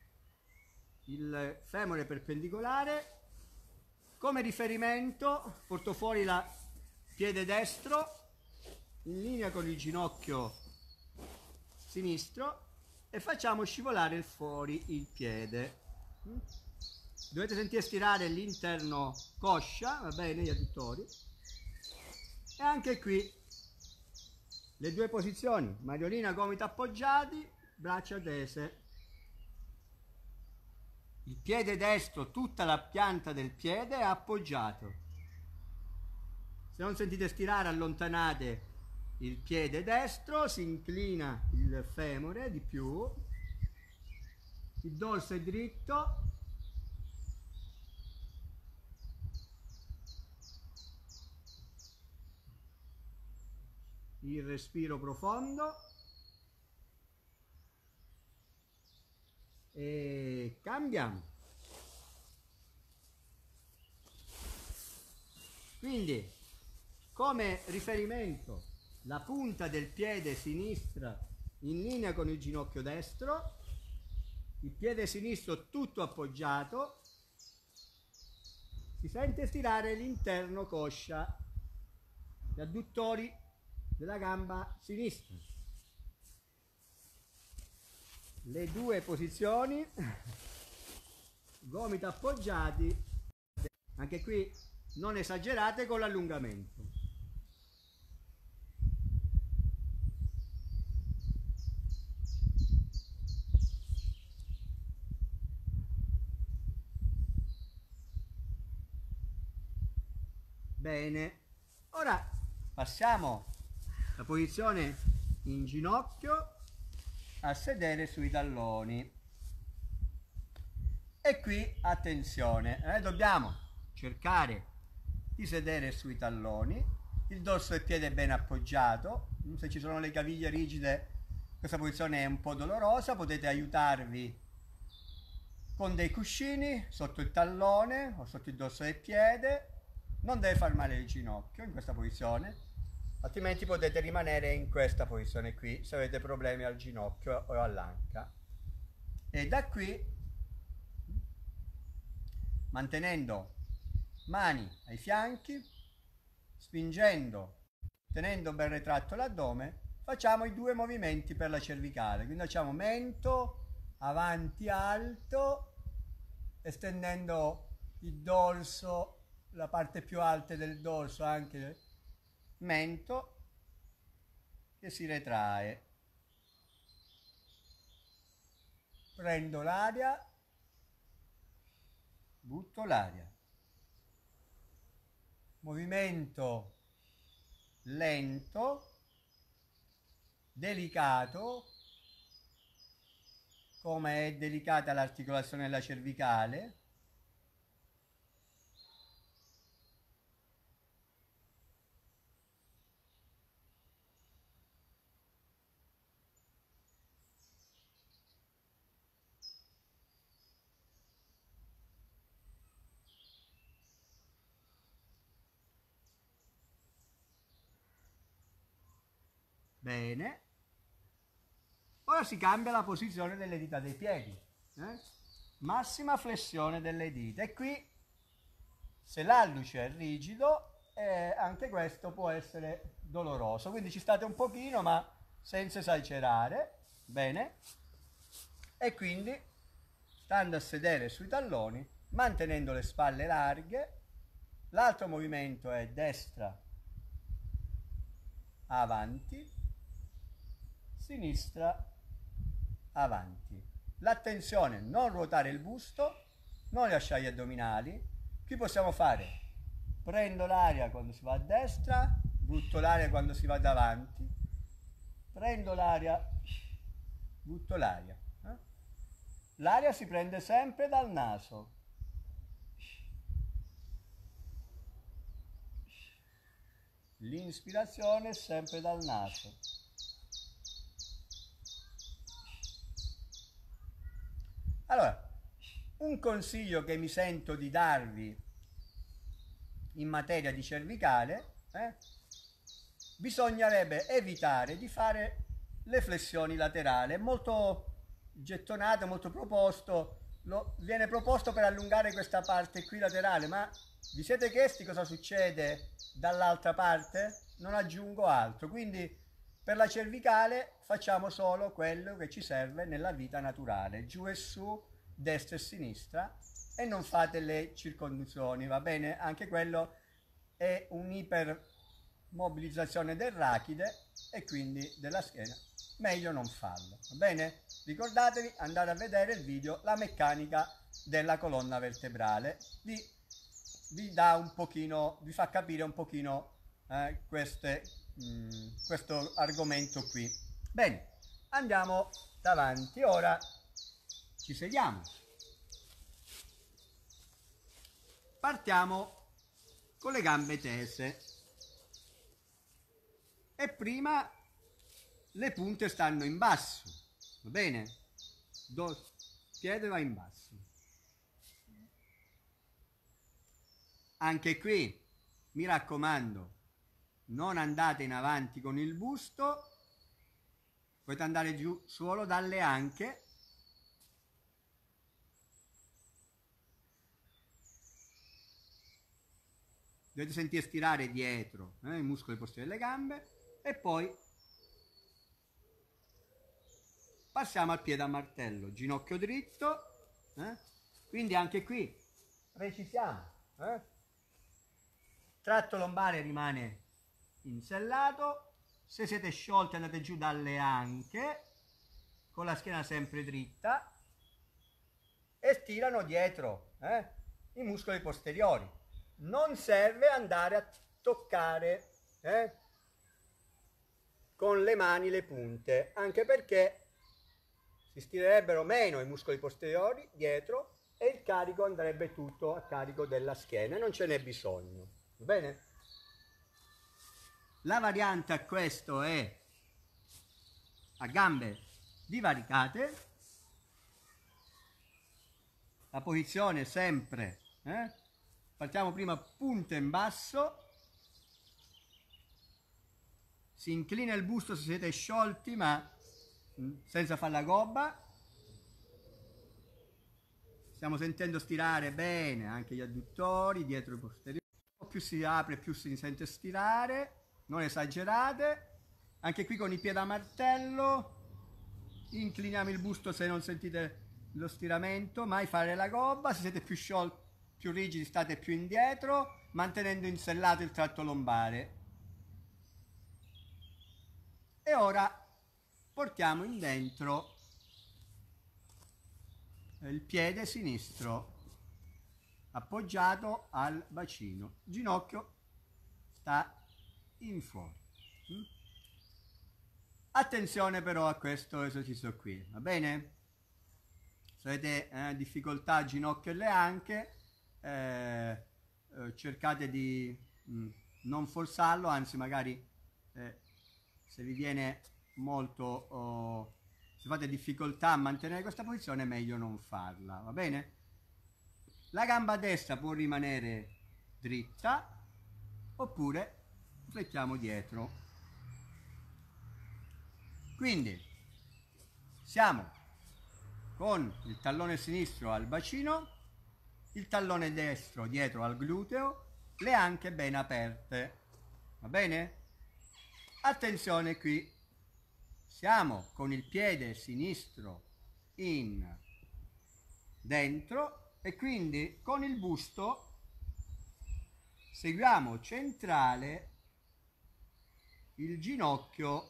il femore perpendicolare. Come riferimento porto fuori il piede destro in linea con il ginocchio sinistro e facciamo scivolare fuori il piede. Dovete sentire stirare l'interno coscia, va bene, gli adduttori, e anche qui le due posizioni, mariolina, gomito appoggiati, braccia tese. Il piede destro, tutta la pianta del piede è appoggiato. Se non sentite stirare, allontanate il piede destro, si inclina il femore di più, il dorso è dritto, il respiro profondo e cambiamo. Quindi, come riferimento, la punta del piede sinistra in linea con il ginocchio destro, il piede sinistro tutto appoggiato, si sente stirare l'interno coscia, gli adduttori della gamba sinistra. Le due posizioni, gomito appoggiati, anche qui non esagerate con l'allungamento. Bene, ora passiamo alla posizione in ginocchio a sedere sui talloni. E qui attenzione, eh, dobbiamo cercare di sedere sui talloni, il dorso del piede è ben appoggiato. Se ci sono le caviglie rigide, questa posizione è un po' dolorosa, potete aiutarvi con dei cuscini sotto il tallone o sotto il dorso del piede. Non deve far male il ginocchio in questa posizione, altrimenti potete rimanere in questa posizione qui se avete problemi al ginocchio o all'anca. E da qui, mantenendo mani ai fianchi, spingendo, tenendo ben retratto l'addome, facciamo i due movimenti per la cervicale. Quindi facciamo mento, avanti alto, estendendo il dorso, la parte più alta del dorso, anche mento, che si retrae. Prendo l'aria, butto l'aria. Movimento lento, delicato, come è delicata l'articolazione della cervicale. Bene, ora si cambia la posizione delle dita dei piedi, eh? Massima flessione delle dita, e qui se l'alluce è rigido eh, anche questo può essere doloroso, quindi ci state un pochino ma senza esagerare. Bene, e quindi stando a sedere sui talloni, mantenendo le spalle larghe. L'altro movimento è destra avanti, sinistra avanti. L'attenzione, non ruotare il busto, non lasciare gli addominali. Qui possiamo fare, prendo l'aria quando si va a destra, butto l'aria quando si va davanti, prendo l'aria, butto l'aria. Eh? L'aria si prende sempre dal naso. L'inspirazione è sempre dal naso. Allora, un consiglio che mi sento di darvi in materia di cervicale, eh, bisognerebbe evitare di fare le flessioni laterali. È molto gettonato, molto proposto, lo, viene proposto per allungare questa parte qui laterale, ma vi siete chiesti cosa succede dall'altra parte? Non aggiungo altro, quindi per la cervicale facciamo solo quello che ci serve nella vita naturale, giù e su, destra e sinistra, e non fate le circonduzioni, va bene? Anche quello è un iper mobilizzazione del rachide e quindi della schiena, meglio non farlo, va bene? Ricordatevi, andare a vedere il video La meccanica della colonna vertebrale, vi, vi dà un pochino, vi fa capire un pochino eh, queste, mh, questo argomento qui. Bene, andiamo davanti, ora ci sediamo. Partiamo con le gambe tese e prima le punte stanno in basso, va bene? Do, piede va in basso. Anche qui mi raccomando, non andate in avanti con il busto, potete andare giù solo dalle anche. Dovete sentire stirare dietro eh, i muscoli posteriori delle gambe e poi passiamo al piede a martello, ginocchio dritto, eh? Quindi anche qui precisiamo, eh? Tratto lombare rimane insellato, se siete sciolti andate giù dalle anche, con la schiena sempre dritta e stirano dietro eh? i muscoli posteriori. Non serve andare a toccare eh, con le mani le punte, anche perché si stirerebbero meno i muscoli posteriori dietro e il carico andrebbe tutto a carico della schiena e non ce n'è bisogno, va bene? La variante a questo è a gambe divaricate, la posizione sempre eh? Partiamo prima punta in basso, si inclina il busto se siete sciolti ma senza fare la gobba, stiamo sentendo stirare bene anche gli adduttori, dietro i posteriori, più si apre più si sente stirare, non esagerate, anche qui con i piedi a martello, incliniamo il busto se non sentite lo stiramento, mai fare la gobba, se siete più sciolti, più rigidi state più indietro, mantenendo insellato il tratto lombare. E ora portiamo in dentro il piede sinistro appoggiato al bacino, ginocchio sta in fuori. Attenzione però a questo esercizio qui, va bene? Se avete eh, difficoltà a ginocchio e le anche, Eh, eh, cercate di mh, non forzarlo, anzi magari eh, se vi viene molto oh, se fate difficoltà a mantenere questa posizione è meglio non farla, va bene? La gamba destra può rimanere dritta oppure flettiamo dietro, quindi siamo con il tallone sinistro al bacino, il tallone destro dietro al gluteo, le anche ben aperte, va bene? Attenzione qui, siamo con il piede sinistro in dentro e quindi con il busto seguiamo centrale il ginocchio.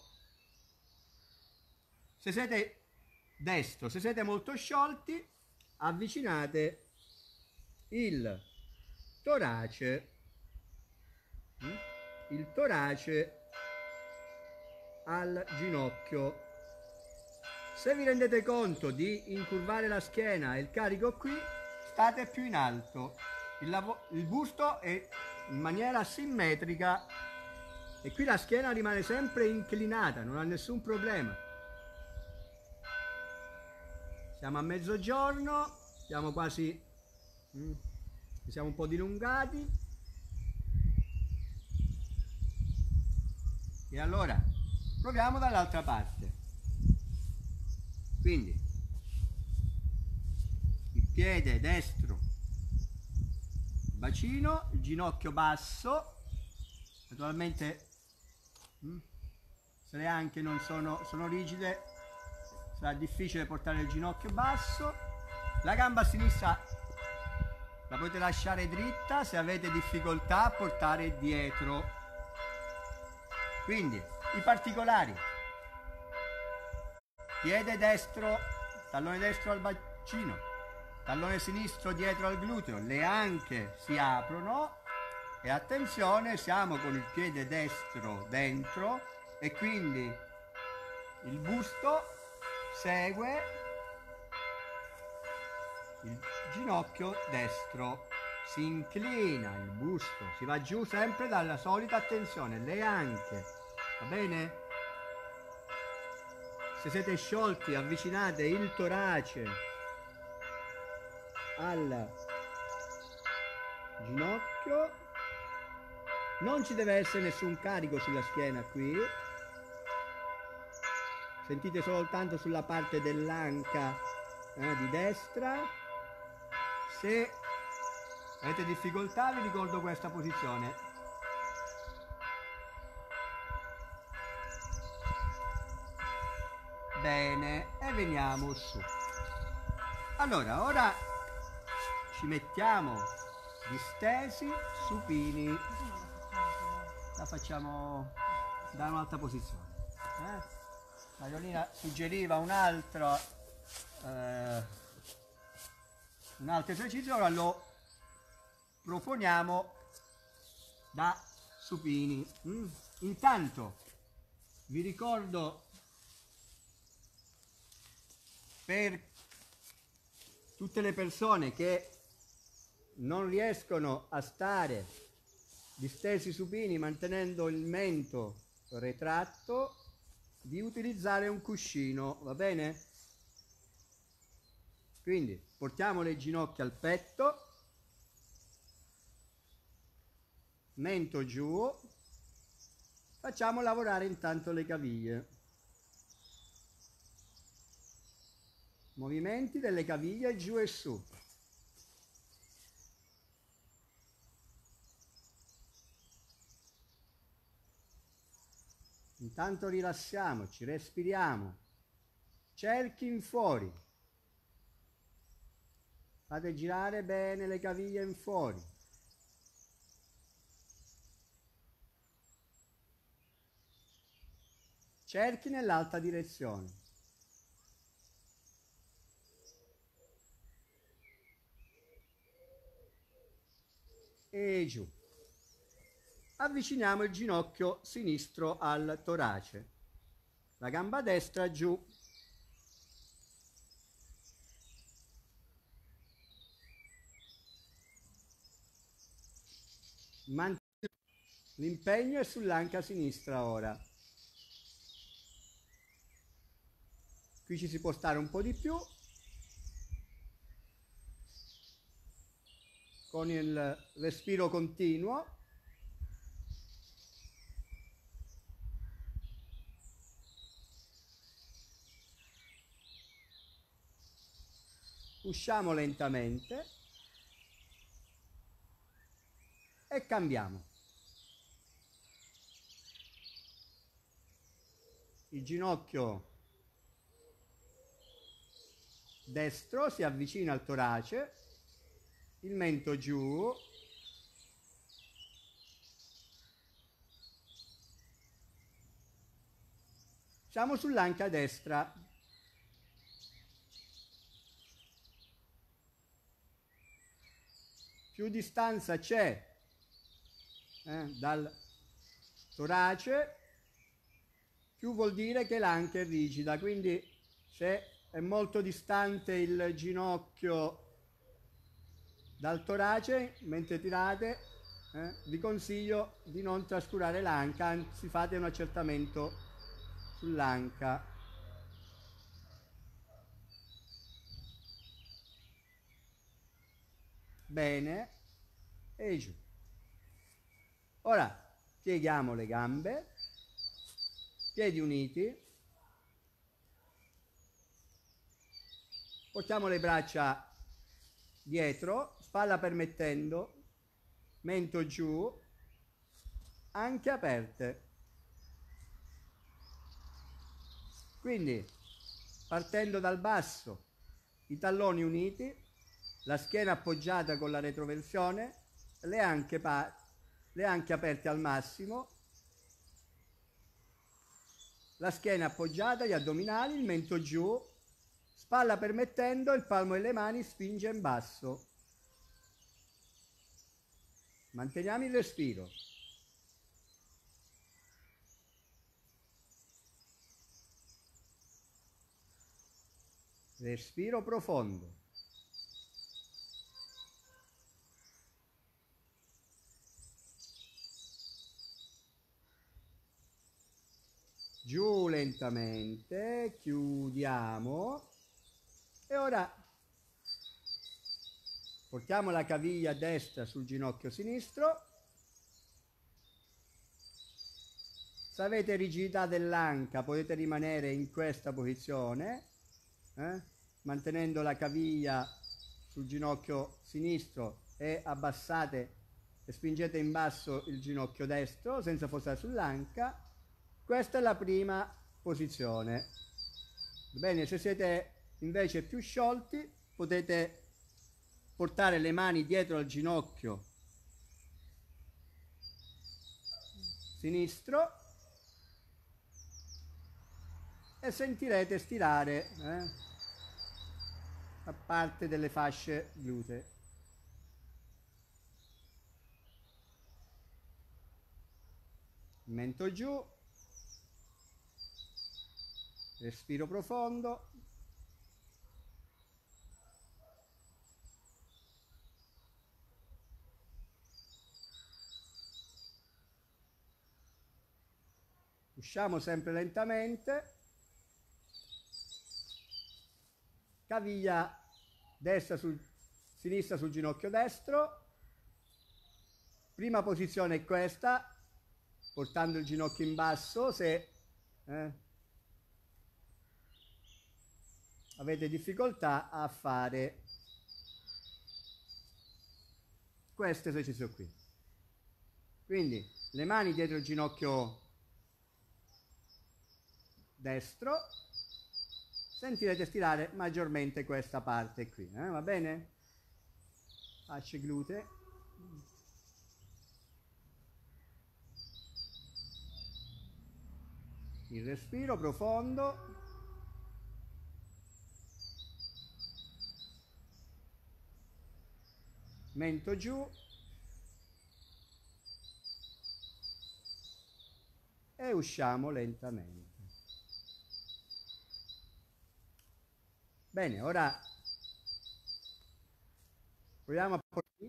Se siete destro, se siete molto sciolti, avvicinate il torace, il torace al ginocchio. Se vi rendete conto di incurvare la schiena e il carico qui, state più in alto, il, il busto è in maniera simmetrica e qui la schiena rimane sempre inclinata, non ha nessun problema. Siamo a mezzogiorno, siamo quasi mm, siamo un po' dilungati e allora proviamo dall'altra parte. Quindi il piede destro bacino, il ginocchio basso, naturalmente mm, se le anche non sono, sono rigide sarà difficile portare il ginocchio basso. La gamba sinistra la potete lasciare dritta se avete difficoltà a portare dietro. Quindi i particolari: piede destro, tallone destro al bacino, tallone sinistro dietro al gluteo, le anche si aprono e attenzione, siamo con il piede destro dentro e quindi il busto segue il ginocchio destro, si inclina il busto, si va giù sempre dalla solita attenzione, le anche, va bene? Se siete sciolti avvicinate il torace al ginocchio, non ci deve essere nessun carico sulla schiena qui, sentite soltanto sulla parte dell'anca eh, di destra. Se avete difficoltà vi ricordo questa posizione. Bene, e veniamo su. Allora, ora ci mettiamo distesi, supini. La facciamo da un'altra posizione. Eh? Mariolina suggeriva un altro, eh, un altro esercizio, ora lo proponiamo da supini. Mm. Intanto vi ricordo, per tutte le persone che non riescono a stare distesi supini mantenendo il mento retratto, di utilizzare un cuscino, va bene? Quindi portiamo le ginocchia al petto, mento giù, facciamo lavorare intanto le caviglie. Movimenti delle caviglie giù e su. Intanto rilassiamoci, respiriamo. Cerchi in fuori. Fate girare bene le caviglie in fuori. Cerchi nell'alta direzione. E giù. Avviciniamo il ginocchio sinistro al torace, la gamba destra giù. L'impegno è sull'anca sinistra ora. Qui ci si può stare un po' di più, con il respiro continuo. Usciamo lentamente e cambiamo. Il ginocchio destro si avvicina al torace, il mento giù, siamo sull'anca destra. Più distanza c'è eh, dal torace, più vuol dire che l'anca è rigida, quindi se è molto distante il ginocchio dal torace mentre tirate, eh, vi consiglio di non trascurare l'anca, anzi fate un accertamento sull'anca. Bene, e giù. Ora pieghiamo le gambe, piedi uniti, portiamo le braccia dietro, spalla permettendo, mento giù, anche aperte. Quindi partendo dal basso, i talloni uniti, la schiena appoggiata con la retroversione, le anche, le anche aperte al massimo, la schiena appoggiata, gli addominali, il mento giù, spalla permettendo, il palmo delle mani spinge in basso. Manteniamo il respiro. Respiro profondo. Giù lentamente, chiudiamo e ora portiamo la caviglia destra sul ginocchio sinistro. Se avete rigidità dell'anca potete rimanere in questa posizione, eh? mantenendo la caviglia sul ginocchio sinistro e abbassate e spingete in basso il ginocchio destro senza forzare sull'anca. Questa è la prima posizione. Bene, se siete invece più sciolti potete portare le mani dietro al ginocchio sinistro e sentirete stirare eh, a parte delle fasce glutee. Mento giù, respiro profondo. Usciamo sempre lentamente. Caviglia destra sul, sinistra sul ginocchio destro. Prima posizione è questa, portando il ginocchio in basso. Se eh, avete difficoltà a fare questo esercizio qui. Quindi le mani dietro il ginocchio destro, sentirete stirare maggiormente questa parte qui, eh? Va bene? Fasce glutee. Il respiro profondo. Mento giù. E usciamo lentamente. Bene, ora proviamo a portare.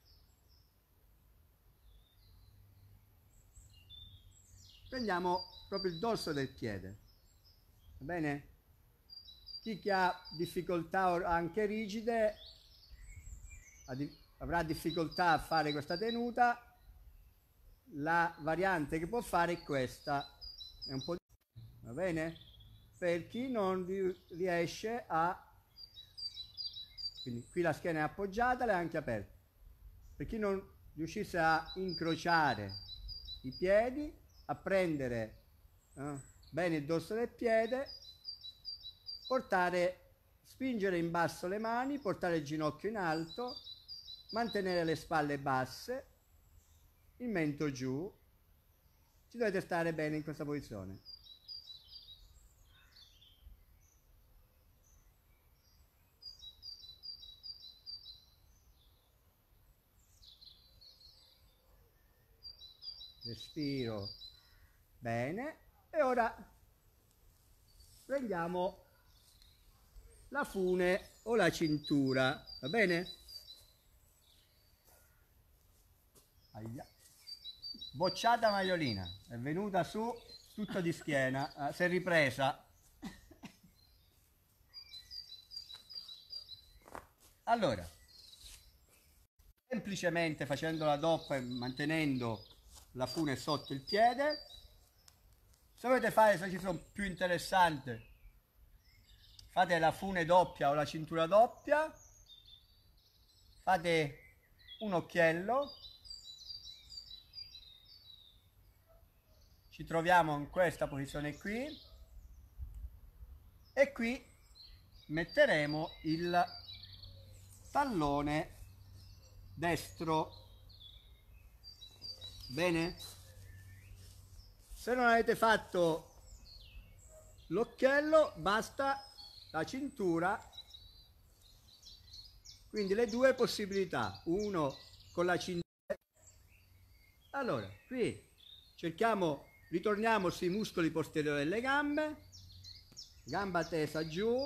Prendiamo proprio il dorso del piede. Va bene? Chi che ha difficoltà anche rigide avrà difficoltà a fare questa tenuta. La variante che può fare è questa. È un po' di... Va bene? Per chi non riesce a... Quindi qui la schiena è appoggiata, le anche aperte. Per chi non riuscisse a incrociare i piedi, a prendere eh, bene il dorso del piede, portare, spingere in basso le mani, portare il ginocchio in alto, mantenere le spalle basse, il mento giù. Ci dovete stare bene in questa posizione. Respiro bene e ora prendiamo la fune o la cintura, va bene? Aia. Bocciata maiolina, è venuta su tutta di schiena, eh, si è ripresa. Allora, semplicemente facendo la doppa e mantenendo la fune sotto il piede. Se volete fare l'esercizio più interessante, fate la fune doppia o la cintura doppia, fate un occhiello, ci troviamo in questa posizione qui e qui metteremo il tallone destro. Bene? Se non avete fatto l'occhiello, basta la cintura. Quindi le due possibilità, uno con la cintura. Allora, qui cerchiamo, ritorniamo sui muscoli posteriori delle gambe, gamba tesa giù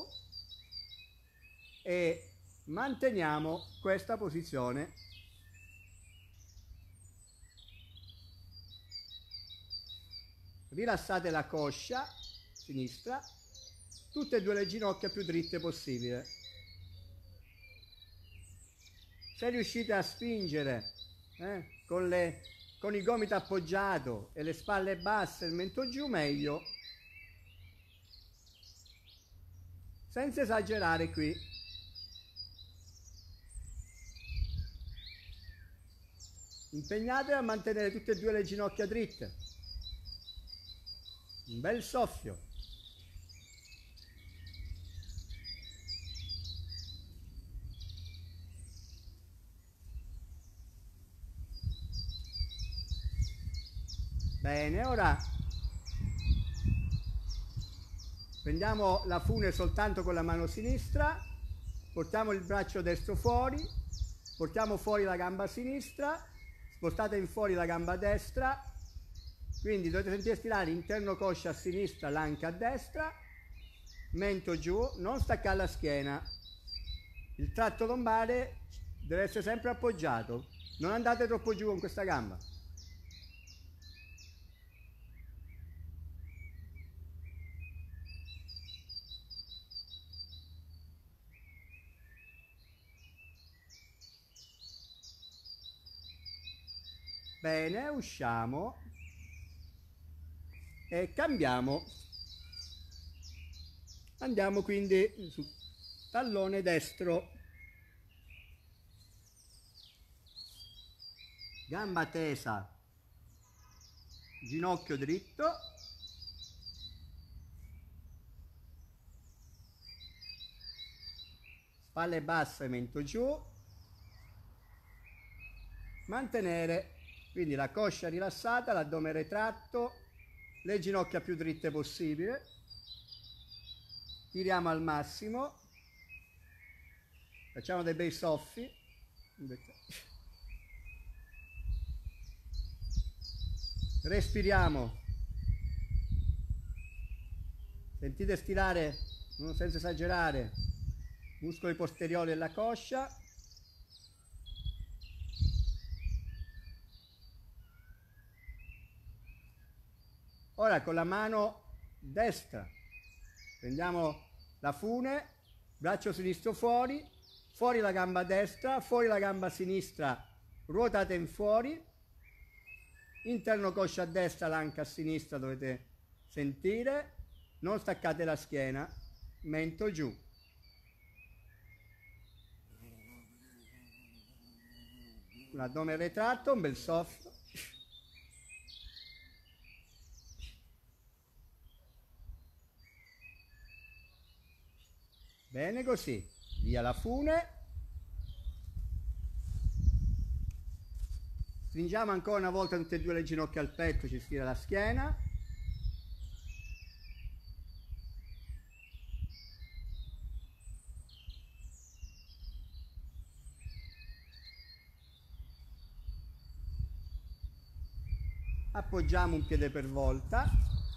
e manteniamo questa posizione. Rilassate la coscia sinistra, tutte e due le ginocchia più dritte possibile. Se riuscite a spingere eh, con, le, con il gomito appoggiato e le spalle basse e il mento giù, meglio, senza esagerare qui. Impegnate a mantenere tutte e due le ginocchia dritte. Un bel soffio. Bene, ora prendiamo la fune soltanto con la mano sinistra, portiamo il braccio destro fuori, portiamo fuori la gamba sinistra, spostate in fuori la gamba destra, quindi dovete sentire stirare interno coscia a sinistra, l'anca a destra, mento giù, non staccare la schiena, il tratto lombare deve essere sempre appoggiato, non andate troppo giù con questa gamba. Bene, usciamo e cambiamo. Andiamo quindi sul tallone destro, gamba tesa, ginocchio dritto, spalle basse, mento giù, mantenere quindi la coscia rilassata, l'addome retratto, le ginocchia più dritte possibile, tiriamo al massimo, facciamo dei bei soffi, respiriamo, sentite stirare, non senza esagerare, muscoli posteriori della coscia. Ora con la mano destra prendiamo la fune, braccio sinistro fuori, fuori la gamba destra, fuori la gamba sinistra, ruotate in fuori, interno coscia a destra, l'anca a sinistra dovete sentire, non staccate la schiena, mento giù. Un addome retratto, un bel soffio. Bene così, via la fune. Stringiamo ancora una volta tutte e due le ginocchia al petto, ci stira la schiena. Appoggiamo un piede per volta.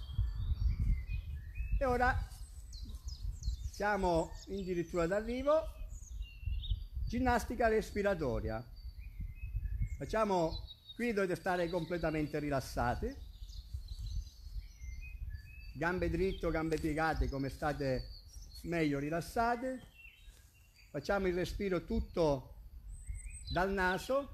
E ora siamo addirittura d'arrivo, ginnastica respiratoria. Facciamo, qui dovete stare completamente rilassati, gambe dritte o gambe piegate come state meglio rilassate. Facciamo il respiro tutto dal naso,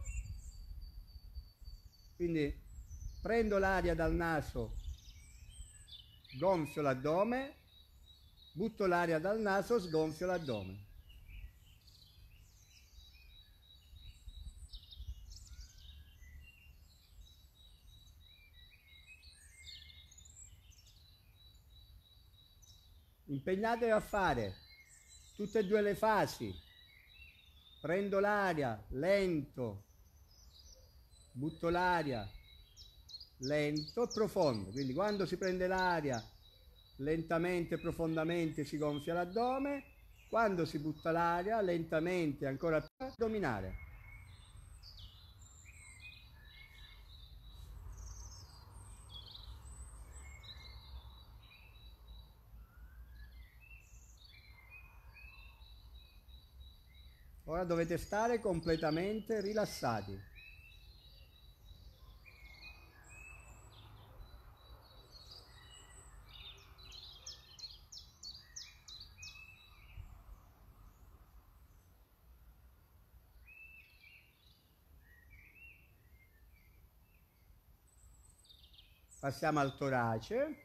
quindi prendo l'aria dal naso, gonfio l'addome, butto l'aria dal naso, sgonfio l'addome. Impegnatevi a fare tutte e due le fasi. Prendo l'aria, lento, butto l'aria, lento e profondo. Quindi quando si prende l'aria lentamente, profondamente si gonfia l'addome, quando si butta l'aria, lentamente, ancora più, addominale. Ora dovete stare completamente rilassati. Passiamo al torace.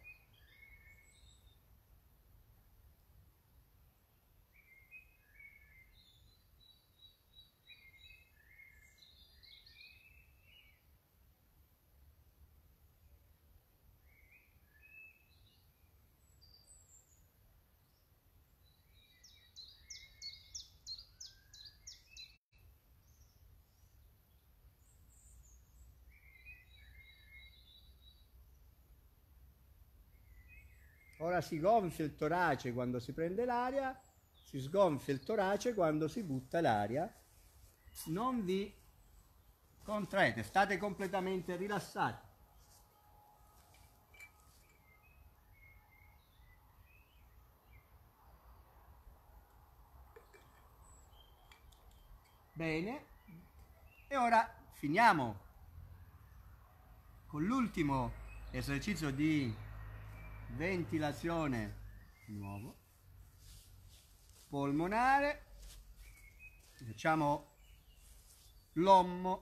Ora si gonfia il torace quando si prende l'aria, si sgonfia il torace quando si butta l'aria. Non vi contraete, state completamente rilassati. Bene, e ora finiamo con l'ultimo esercizio di ventilazione nuovo polmonare. Facciamo l'ommo.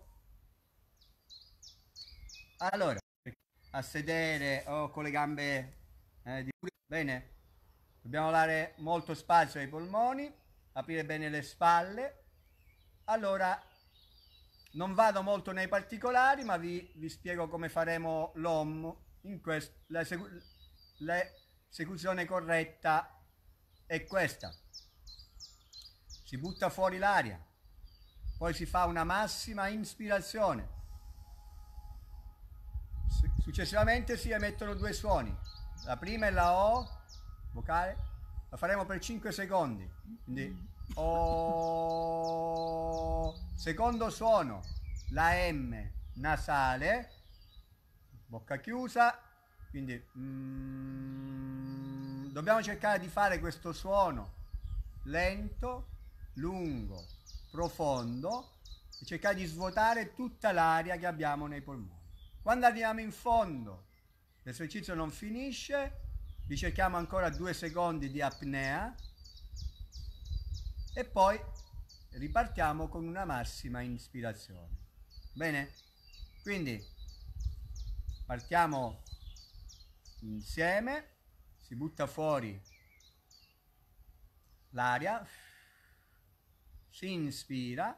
Allora, a sedere o con le gambe eh, di... bene, dobbiamo dare molto spazio ai polmoni, aprire bene le spalle. Allora, non vado molto nei particolari, ma vi, vi spiego come faremo l'ommo. In questo, l'esecuzione corretta è questa: si butta fuori l'aria, poi si fa una massima inspirazione, successivamente si emettono due suoni, la prima è la O vocale, la faremo per cinque secondi, quindi O. Secondo suono, la M nasale, bocca chiusa, quindi mm, dobbiamo cercare di fare questo suono lento, lungo, profondo e cercare di svuotare tutta l'aria che abbiamo nei polmoni. Quando arriviamo in fondo, l'esercizio non finisce, vi cerchiamo ancora due secondi di apnea e poi ripartiamo con una massima ispirazione. Bene? Quindi partiamo insieme, si butta fuori l'aria, si inspira,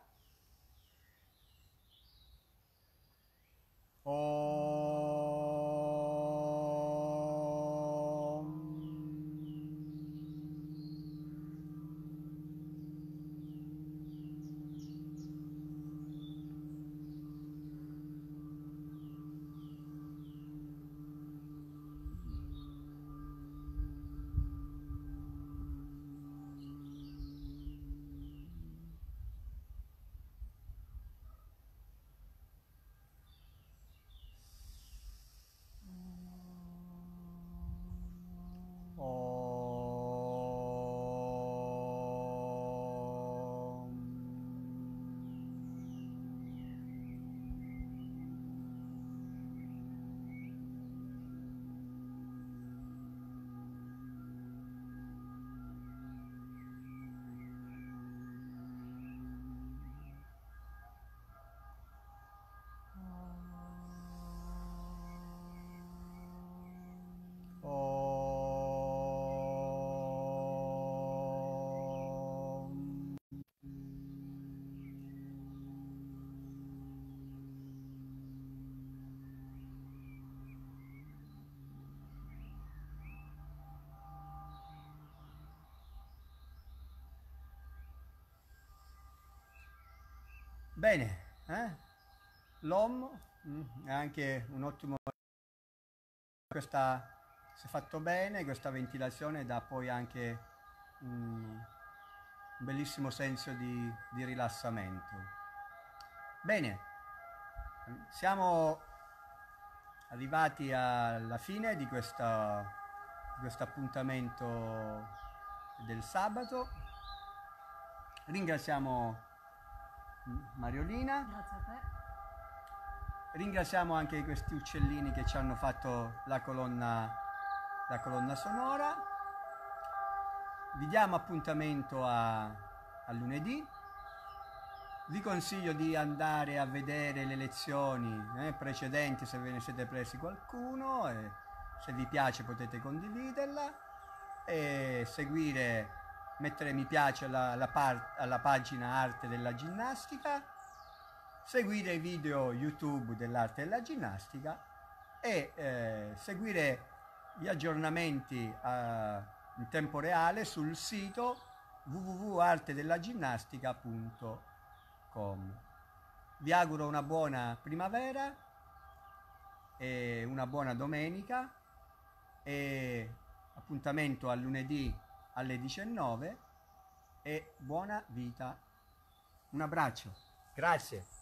bene, eh? L'Om mm, è anche un ottimo questa se fatto bene, questa ventilazione dà poi anche un, un bellissimo senso di, di rilassamento. Bene, siamo arrivati alla fine di questa, di questo appuntamento del sabato. Ringraziamo Mariolina. Grazie a te. Ringraziamo anche questi uccellini che ci hanno fatto la colonna, la colonna sonora. Vi diamo appuntamento a, a lunedì. Vi consiglio di andare a vedere le lezioni eh, precedenti se ve ne siete presi qualcuno, e se vi piace potete condividerla e seguire, mettere mi piace alla, alla, par, alla pagina Arte della Ginnastica, seguire i video YouTube dell'Arte della Ginnastica e eh, seguire gli aggiornamenti eh, in tempo reale sul sito w w w punto arte della ginnastica punto com. Vi auguro una buona primavera e una buona domenica e appuntamento a lunedì alle diciannove e buona vita. Un abbraccio. Grazie.